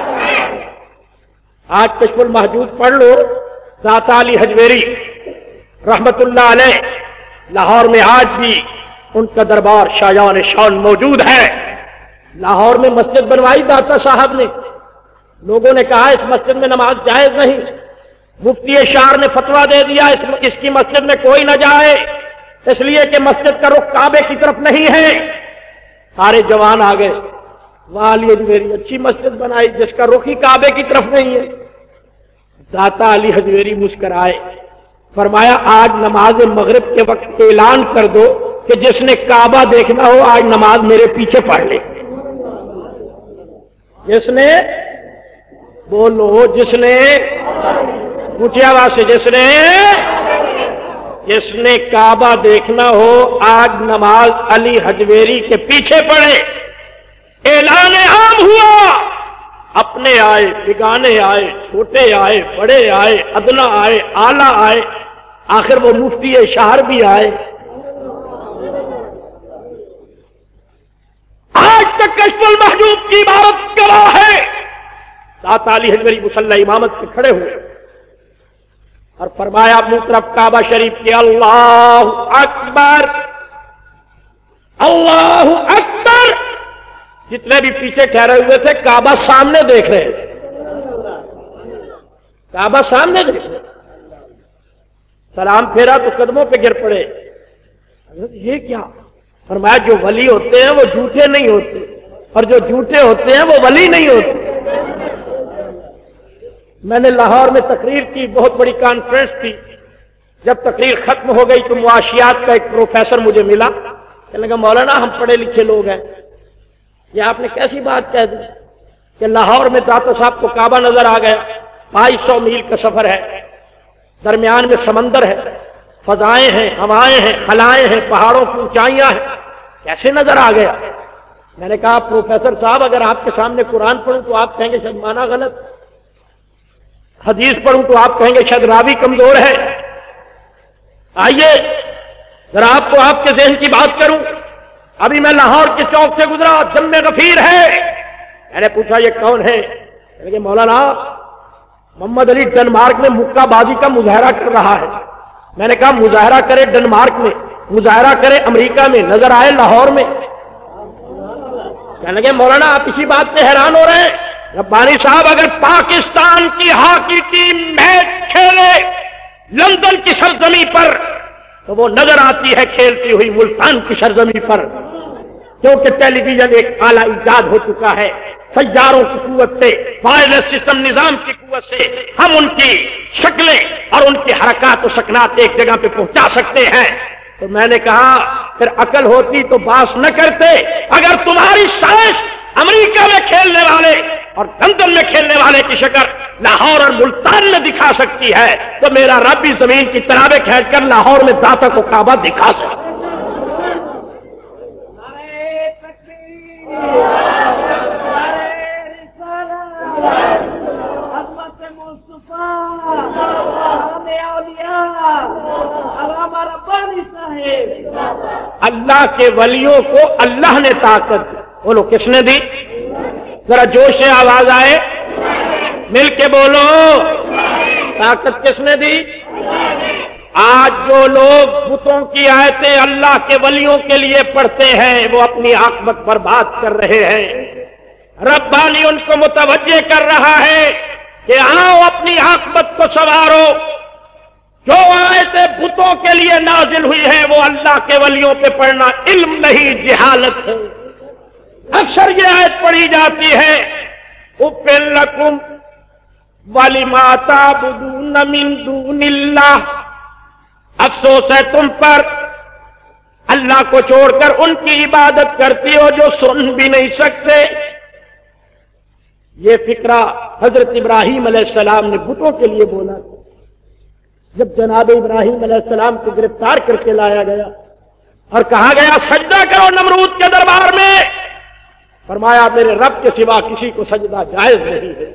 آج کشف المحجوب پڑھ لو. داتا علی حجویری رحمت اللہ علیہ لاہور میں آج بھی ان کا دربار شایان شان موجود ہے. لاہور میں مسجد بنوائی داتا صاحب نے, لوگوں نے کہا اس مسجد میں نماز جائز نہیں. مفتی اشعار نے فتویٰ دے دیا اس کی مسجد میں کوئی نہ جائے, اس لیے کہ مسجد کا رخ کعبے کی طرف نہیں ہے. سارے جوان آ گئے, وہاں علی حجویری اچھی مسجد بنائی جس کا رخ ہی کعبے کی طرف نہیں ہے. داتا علی حجویری مسکرائے, فرمایا آج نماز مغرب کے وقت اعلان کر دو کہ جس نے کعبہ دیکھنا ہو آج نماز میرے پیچھے پڑھ لے. جس نے بولو, جس نے اونچی آواز سے, جس نے کعبہ دیکھنا ہو آج نماز علی حجویری کے پیچھے پڑھے. اعلان عام ہوا, اپنے آئے, بیگانے آئے, چھوٹے آئے, بڑے آئے, ادنا آئے, آلہ آئے, آخر وہ مفتی اشعار بھی آئے. آج تک کشف المحجوب کی عبارت گواہ ہے. داتا علی حجویری مصلی امامت سے کھڑے ہوئے اور فرمایا اپنی طرف کعبہ شریف کے اللہ اکبر, اللہ اکبر. جتنے بھی پیچھے ٹھہرے ہوئے تھے کعبہ سامنے دیکھ رہے تھے, کعبہ سامنے دیکھ رہے. سلام پھیرا تو قدموں پہ گر پڑے. یہ کیا؟ فرمایا جو ولی ہوتے ہیں وہ جھوٹے نہیں ہوتے, اور جو جھوٹے ہوتے ہیں وہ ولی نہیں ہوتے. میں نے لاہور میں تقریر کی, بہت بڑی کانفرنس تھی. جب تقریر ختم ہو گئی تو معاشیات کا ایک پروفیسر مجھے ملا, کہنے لگا مولانا ہم پڑھے لکھے لوگ ہیں, یہ آپ نے کیسی بات کہہ دی کہ لاہور میں داتا صاحب کو کعبہ نظر آ گیا. 2200 میل کا سفر ہے, درمیان میں سمندر ہے, فضائیں ہیں, ہوائیں ہیں, خلائیں ہیں, پہاڑوں کی اونچائیاں ہیں, کیسے نظر آ گیا؟ میں نے کہا پروفیسر صاحب اگر آپ کے سامنے قرآن پڑھوں تو آپ کہیں گے شاید مانا غلط, حدیث پڑھوں تو آپ کہیں گے شاید راوی کمزور ہے. آئیے ذرا آپ کو آپ کے ذہن کی بات کروں. ابھی میں لاہور کے چوک سے گزرا, جم غفیر ہے. میں نے پوچھا یہ کون ہے؟ کہ مولانا محمد علی ڈنمارک میں مکہ بازی کا مظاہرہ کر رہا ہے. میں نے کہا مظاہرہ کرے ڈنمارک میں, مظاہرہ کرے امریکہ میں, نظر آئے لاہور میں. کہنے لگے مولانا آپ اسی بات سے حیران ہو رہے ہیں. ربانی صاحب اگر پاکستان کی ہاکی ٹیم میچ کھیلے لندن کی سرزمین پر تو وہ نظر آتی ہے کھیلتی ہوئی ملتان کی سرزمین پر. کیونکہ ٹیلی ویژن ایک اعلیٰ ایجاد ہو چکا ہے، سیاروں کی قوت سے، وائرلیس سسٹم نظام کی قوت سے ہم ان کی شکلیں اور ان کی حرکات و سکنات ایک جگہ پہ پہنچا سکتے ہیں۔ تو میں نے کہا پھر عقل ہوتی تو باس نہ کرتے۔ اگر تمہاری سائنس امریکہ میں کھیلنے والے اور لندن میں کھیلنے والے کی شکل لاہور اور ملتان میں دکھا سکتی ہے تو میرا رب بھی زمین کی تنابیں کھینچ کر لاہور میں ذاتہ کو کعبہ دکھا سکتا۔ اللہ کے ولیوں کو اللہ نے طاقت دی، بولو کس نے دی؟ ذرا جوش سے آواز آئے، مل کے بولو، طاقت کس نے دی؟ آج جو لوگ بتوں کی آیتیں اللہ کے ولیوں کے لیے پڑھتے ہیں وہ اپنی عاقبت برباد کر رہے ہیں۔ ربانی ان کو متوجہ کر رہا ہے کہ آؤ اپنی عاقبت کو سنوارو۔ جو آیتیں بتوں کے لیے نازل ہوئی ہیں وہ اللہ کے ولیوں پہ پڑھنا علم نہیں، جہالت ہے۔ اکثر یہ آیت پڑھی جاتی ہے اُفٍّ لَكُمْ وَلِمَا تَعْبُدُونَ مِن دُونِ اللَّهِ، افسوس ہے تم پر، اللہ کو چھوڑ کر ان کی عبادت کرتی ہو جو سن بھی نہیں سکتے۔ یہ فکرہ حضرت ابراہیم علیہ السلام نے بتوں کے لیے بولا تھا۔ جب جناب ابراہیم علیہ السلام کو گرفتار کر کے لایا گیا اور کہا گیا سجدہ کرو نمرود کے دربار میں، فرمایا میرے رب کے سوا کسی کو سجدہ جائز نہیں ہے۔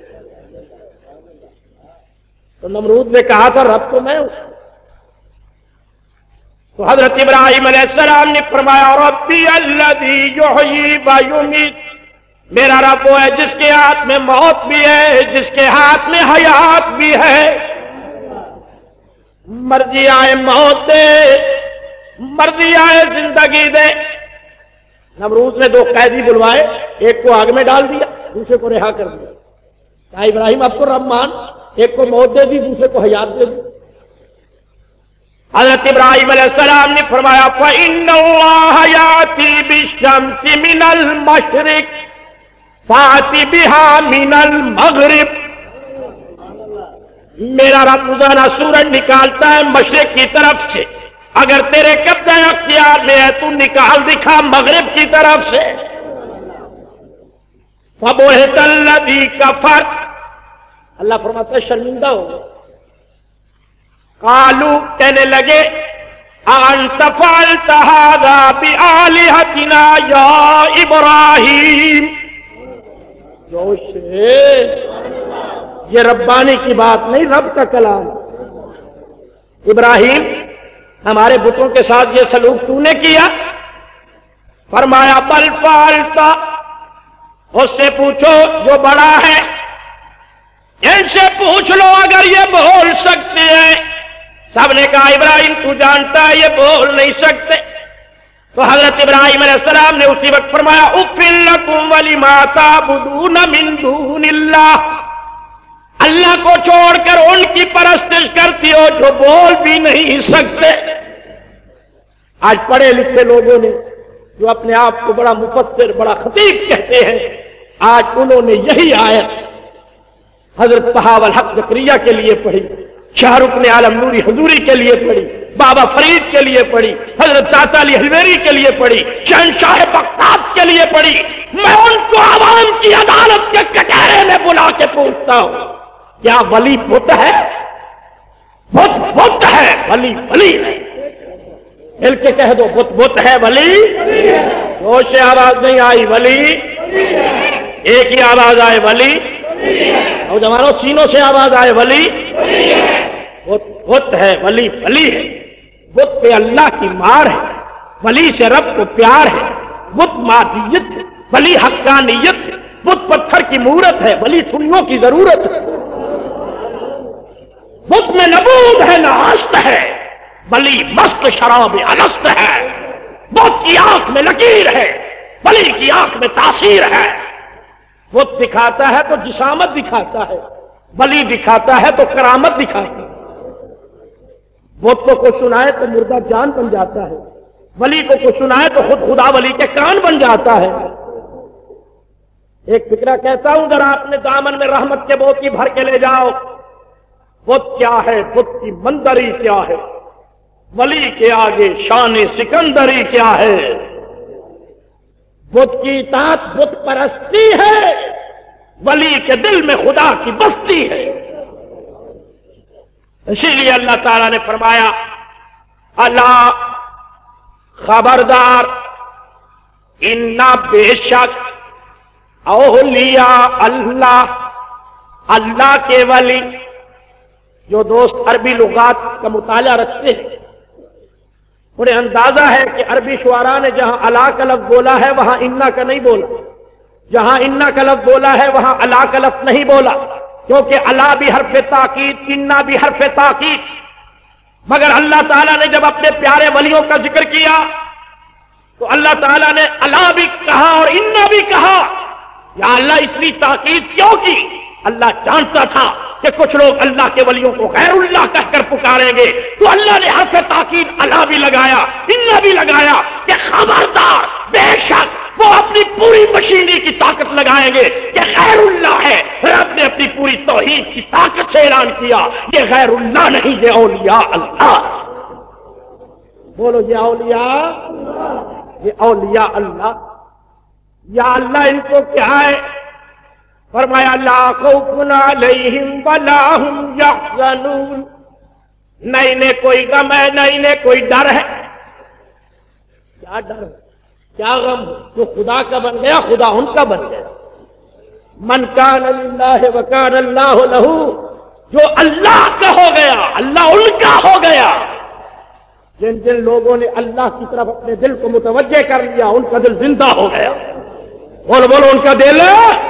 تو نمرود نے کہا تھا رب تو میں ہوں۔ تو حضرت ابراہیم علیہ السلام نے فرمایا ربی الذی یحیی و یمیت، میرا رب وہ ہے جس کے ہاتھ میں موت بھی ہے، جس کے ہاتھ میں حیات بھی ہے۔ مرضی آئے موت دے، مرضی آئے زندگی دے۔ نمرود نے دو قیدی بلوائے، ایک کو آگ میں ڈال دیا، دوسرے کو رہا کر دیا۔ کہا ابراہیم اب کو رب مان، ایک کو موت دے دی، دوسرے کو حیات دے دی۔ حضرت ابراہیم علیہ السلام نے فرمایا فَإِنَّ اللَّهَ يَأْتِي بِالشَّمْسِ مِنَ الْمَشْرِقِ فَأْتِ بِهَا مِنَ الْمَغْرِبِ، میرا رب روزانہ سورج نکالتا ہے مشرق کی طرف سے، اگر تیرے قبضہ اختیار میں ہے تو نکال دکھا مغرب کی طرف سے۔ فَبُهِتَ الَّذِي كَفَرَ، اللہ فرماتا ہے شرمندہ ہو گئے۔ قالو، کہنے لگے أَأَنْتَ فَعَلْتَ هَذَا بِآلِهَتِنَا يَا إِبْرَاهِيمُ، جوش یہ ربانی کی بات نہیں، رب کا کلام۔ ابراہیم ہمارے بتوں کے ساتھ یہ سلوک تو نے کیا؟ فرمایا بل فعلت، اس سے پوچھو جو بڑا ہے، ان سے پوچھ لو اگر یہ بول سکتے ہیں۔ سب نے کہا ابراہیم تو جانتا ہے یہ بول نہیں سکتے۔ تو حضرت ابراہیم علیہ السلام نے اسی وقت فرمایا اُفٍّ لَكُمْ وَلِمَا تَعْبُدُونَ مِن دُونِ اللَّهِ، اللہ کو چھوڑ کر ان کی پرستش کرتی ہو جو بول بھی نہیں سکتے۔ آج پڑھے لکھے لوگوں نے جو اپنے آپ کو بڑا مفسر، بڑا خطیب کہتے ہیں، آج انہوں نے یہی آیت حضرت بہاء الحق زکریا کے لیے پڑھی، شاہ رکن عالم نوری حضوری کے لیے پڑھی، بابا فرید کے لیے پڑھی، حضرت داتا علی حلویری کے لیے پڑھی، شہنشاہ بغداد کے لیے پڑھی۔ میں ان کو عوام کی عدالت کے کٹہرے میں بلا کے پوچھتا ہوں کیا ولی بت ہے؟ بت بت ہے، ولی ولی ہے۔ مل کے کہہ دو بت بت ہے، ولی جوش سے آواز نہیں آئی، ولی ایک ہی آواز آئے، ولی نوجوانوں سینوں سے آواز آئے، ولی بت بت ہے، ولی ولی ہے۔ بت پہ اللہ کی مار ہے، ولی سے رب کو پیار ہے۔ بت مادیت، ولی حقانیت، بت پتھر کی مورت ہے، ولی سنیوں کی ضرورت ہے۔ بت میں نبود ہے، ناشت ہے، ولی مست شراب الست ہے۔ بت کی آنکھ میں لکیر ہے، ولی کی آنکھ میں تاثیر ہے۔ بت دکھاتا ہے تو جسامت دکھاتا ہے، ولی دکھاتا ہے تو کرامت دکھاتا ہے۔ بت کو کوئی سنائے تو مردہ جان بن جاتا ہے، ولی کو کچھ سنائے تو خود خدا ولی کے کان بن جاتا ہے۔ ایک فکرہ کہتا ہوں، ذرا اپنے دامن میں رحمت کے بوتی بھر کے لے جاؤ۔ بت کیا ہے، بت کی مندری کیا ہے، ولی کے آگے شان سکندری کیا ہے۔ بت کی اطاعت بت پرستی ہے، ولی کے دل میں خدا کی بستی ہے۔ اسی لیے اللہ تعالیٰ نے فرمایا، اللہ خبردار، انا بے شک اولیاء اللہ، اللہ کے ولی۔ جو دوست عربی لغات کا مطالعہ رکھتے ہیں انہیں اندازہ ہے کہ عربی شعراء نے جہاں اللہ کا لفظ بولا ہے وہاں انا کا نہیں بولا، جہاں انا کا لفظ بولا ہے وہاں اللہ کا لفظ نہیں بولا، کیونکہ اللہ بھی حرف تاکید، انا بھی حرف تاکید۔ مگر اللہ تعالیٰ نے جب اپنے پیارے ولیوں کا ذکر کیا تو اللہ تعالیٰ نے اللہ بھی کہا اور انا بھی کہا۔ یا اللہ اتنی تاکید کیوں کی؟ اللہ جانتا تھا کہ کچھ لوگ اللہ کے ولیوں کو غیر اللہ کہہ کر پکاریں گے، تو اللہ نے حرف تاکید اللہ بھی لگایا، انا بھی لگایا کہ خبردار، بے شک وہ اپنی پوری مشینری کی طاقت لگائیں گے کہ غیر اللہ ہے۔ رب نے اپنی پوری توحید کی طاقت سے اعلان کیا، یہ غیر اللہ نہیں، یہ اولیاء اللہ۔ بولو، یہ اولیاء، یہ اولیاء اللہ۔ یا اللہ ان کو کیا ہے؟ فرمایا لا خوف علیہم ولا ہم یحزنون، نہ انہیں کوئی غم ہے نہ انہیں کوئی ڈر ہے۔ کیا ڈر ہے، کیا غم؟ جو خدا کا بن گیا خدا ان کا بن گیا۔ من کان للہ وکان اللہ لہ، جو اللہ کا ہو گیا اللہ ان کا ہو گیا۔ جن جن لوگوں نے اللہ کی طرف اپنے دل کو متوجہ کر لیا ان کا دل زندہ ہو گیا۔ بولو بولو، ان کا دل۔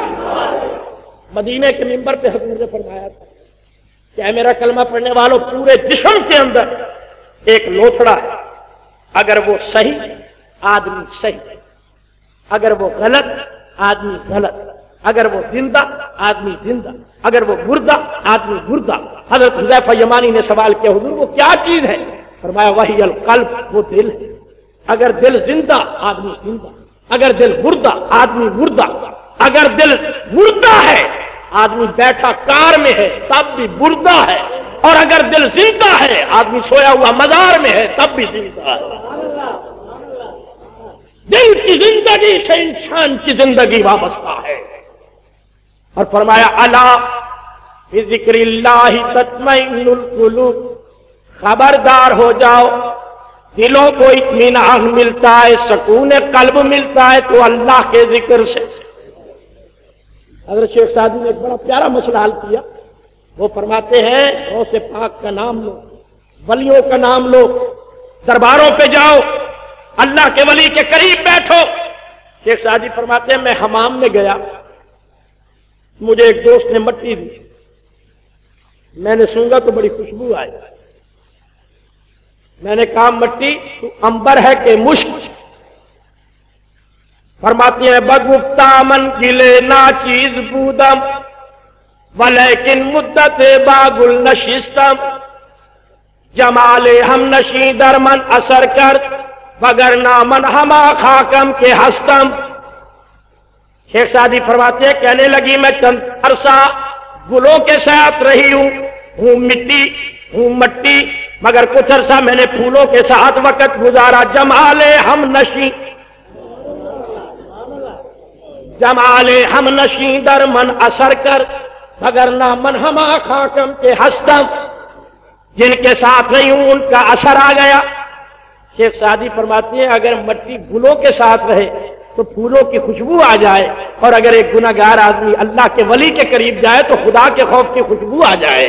مدینے کے منبر پہ حضور نے فرمایا تھا کہ اے میرا کلمہ پڑھنے والوں، پورے جسم کے اندر ایک لوتھڑا ہے، اگر وہ صحیح آدمی صحیح، اگر وہ غلط آدمی غلط، اگر وہ زندہ آدمی زندہ، اگر وہ مردہ آدمی مردہ۔ حضرت حذیفہ یمانی نے سوال کیا، حضور وہ کیا چیز ہے؟ فرمایا وہی القلب، وہ دل ہے۔ اگر دل زندہ آدمی زندہ، اگر دل مردہ آدمی مردہ۔ اگر دل مردہ ہے آدمی بیٹھا کار میں ہے تب بھی مردہ ہے، اور اگر دل زندہ ہے آدمی سویا ہوا مزار میں ہے تب بھی زندہ ہے۔ دل کی زندگی سے انسان کی زندگی وابستہ ہے۔ اور فرمایا الا بذکر اللہ تطمئن القلوب، خبردار ہو جاؤ، دلوں کو اطمینان ملتا ہے، سکون قلب ملتا ہے تو اللہ کے ذکر سے۔ حضرت شیخ سعدی نے ایک بڑا پیارا مسئلہ حل کیا، وہ فرماتے ہیں غوث پاک کا نام لو، ولیوں کا نام لو، درباروں پہ جاؤ، اللہ کے ولی کے قریب بیٹھو۔ شیخ سعدی فرماتے ہیں میں حمام میں گیا، مجھے ایک دوست نے مٹی دی، میں نے سونگا تو بڑی خوشبو آئی، میں نے کہا مٹی تو عنبر ہے کہ مشک؟ فرماتی ہیں بگفتا من گلے نا چیز بودم ولیکن مدت باگل نشستم، جمال ہم نشی در من اثر کرد وگرنہ من ہما خاکم کے ہستم۔ شیخ سعدی فرماتے ہیں کہنے لگی میں چند عرصہ گلوں کے ساتھ رہی ہوں مٹی ہوں مٹی، مگر کچھ عرصہ میں نے پھولوں کے ساتھ وقت گزارا۔ جمال ہم نشی، جمال ہم نشی در من اثر کر وگرنہ من ہما خاکم کے ہستم، جن کے ساتھ رہی ہوں ان کا اثر آ گیا۔ شیخ سعدی فرماتے ہیں اگر مٹی گلوں کے ساتھ رہے تو پھولوں کی خوشبو آ جائے، اور اگر ایک گناہگار آدمی اللہ کے ولی کے قریب جائے تو خدا کے خوف کی خوشبو آ جائے۔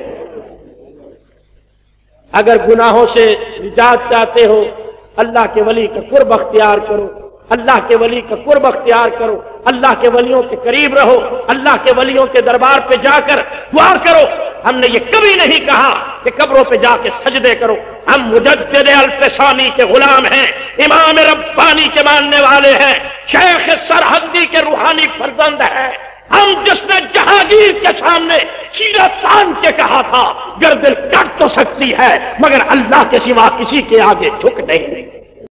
اگر گناہوں سے نجات چاہتے ہو اللہ کے ولی کا قرب اختیار کرو، اللہ کے ولی کا قرب اختیار کرو، اللہ کے ولیوں کے قریب رہو، اللہ کے ولیوں کے دربار پہ جا کر دعا کرو۔ ہم نے یہ کبھی نہیں کہا کہ قبروں پہ جا کے سجدے کرو، ہم مجدد الف ثانی کے غلام ہیں، امام ربانی کے ماننے والے ہیں، شیخ سرحدی کے روحانی فرزند ہیں۔ ہم جس نے جہانگیر کے سامنے سیرہ تان کے کہا تھا گردن کٹ تو سکتی ہے مگر اللہ کے سوا کسی کے آگے جھک نہیں۔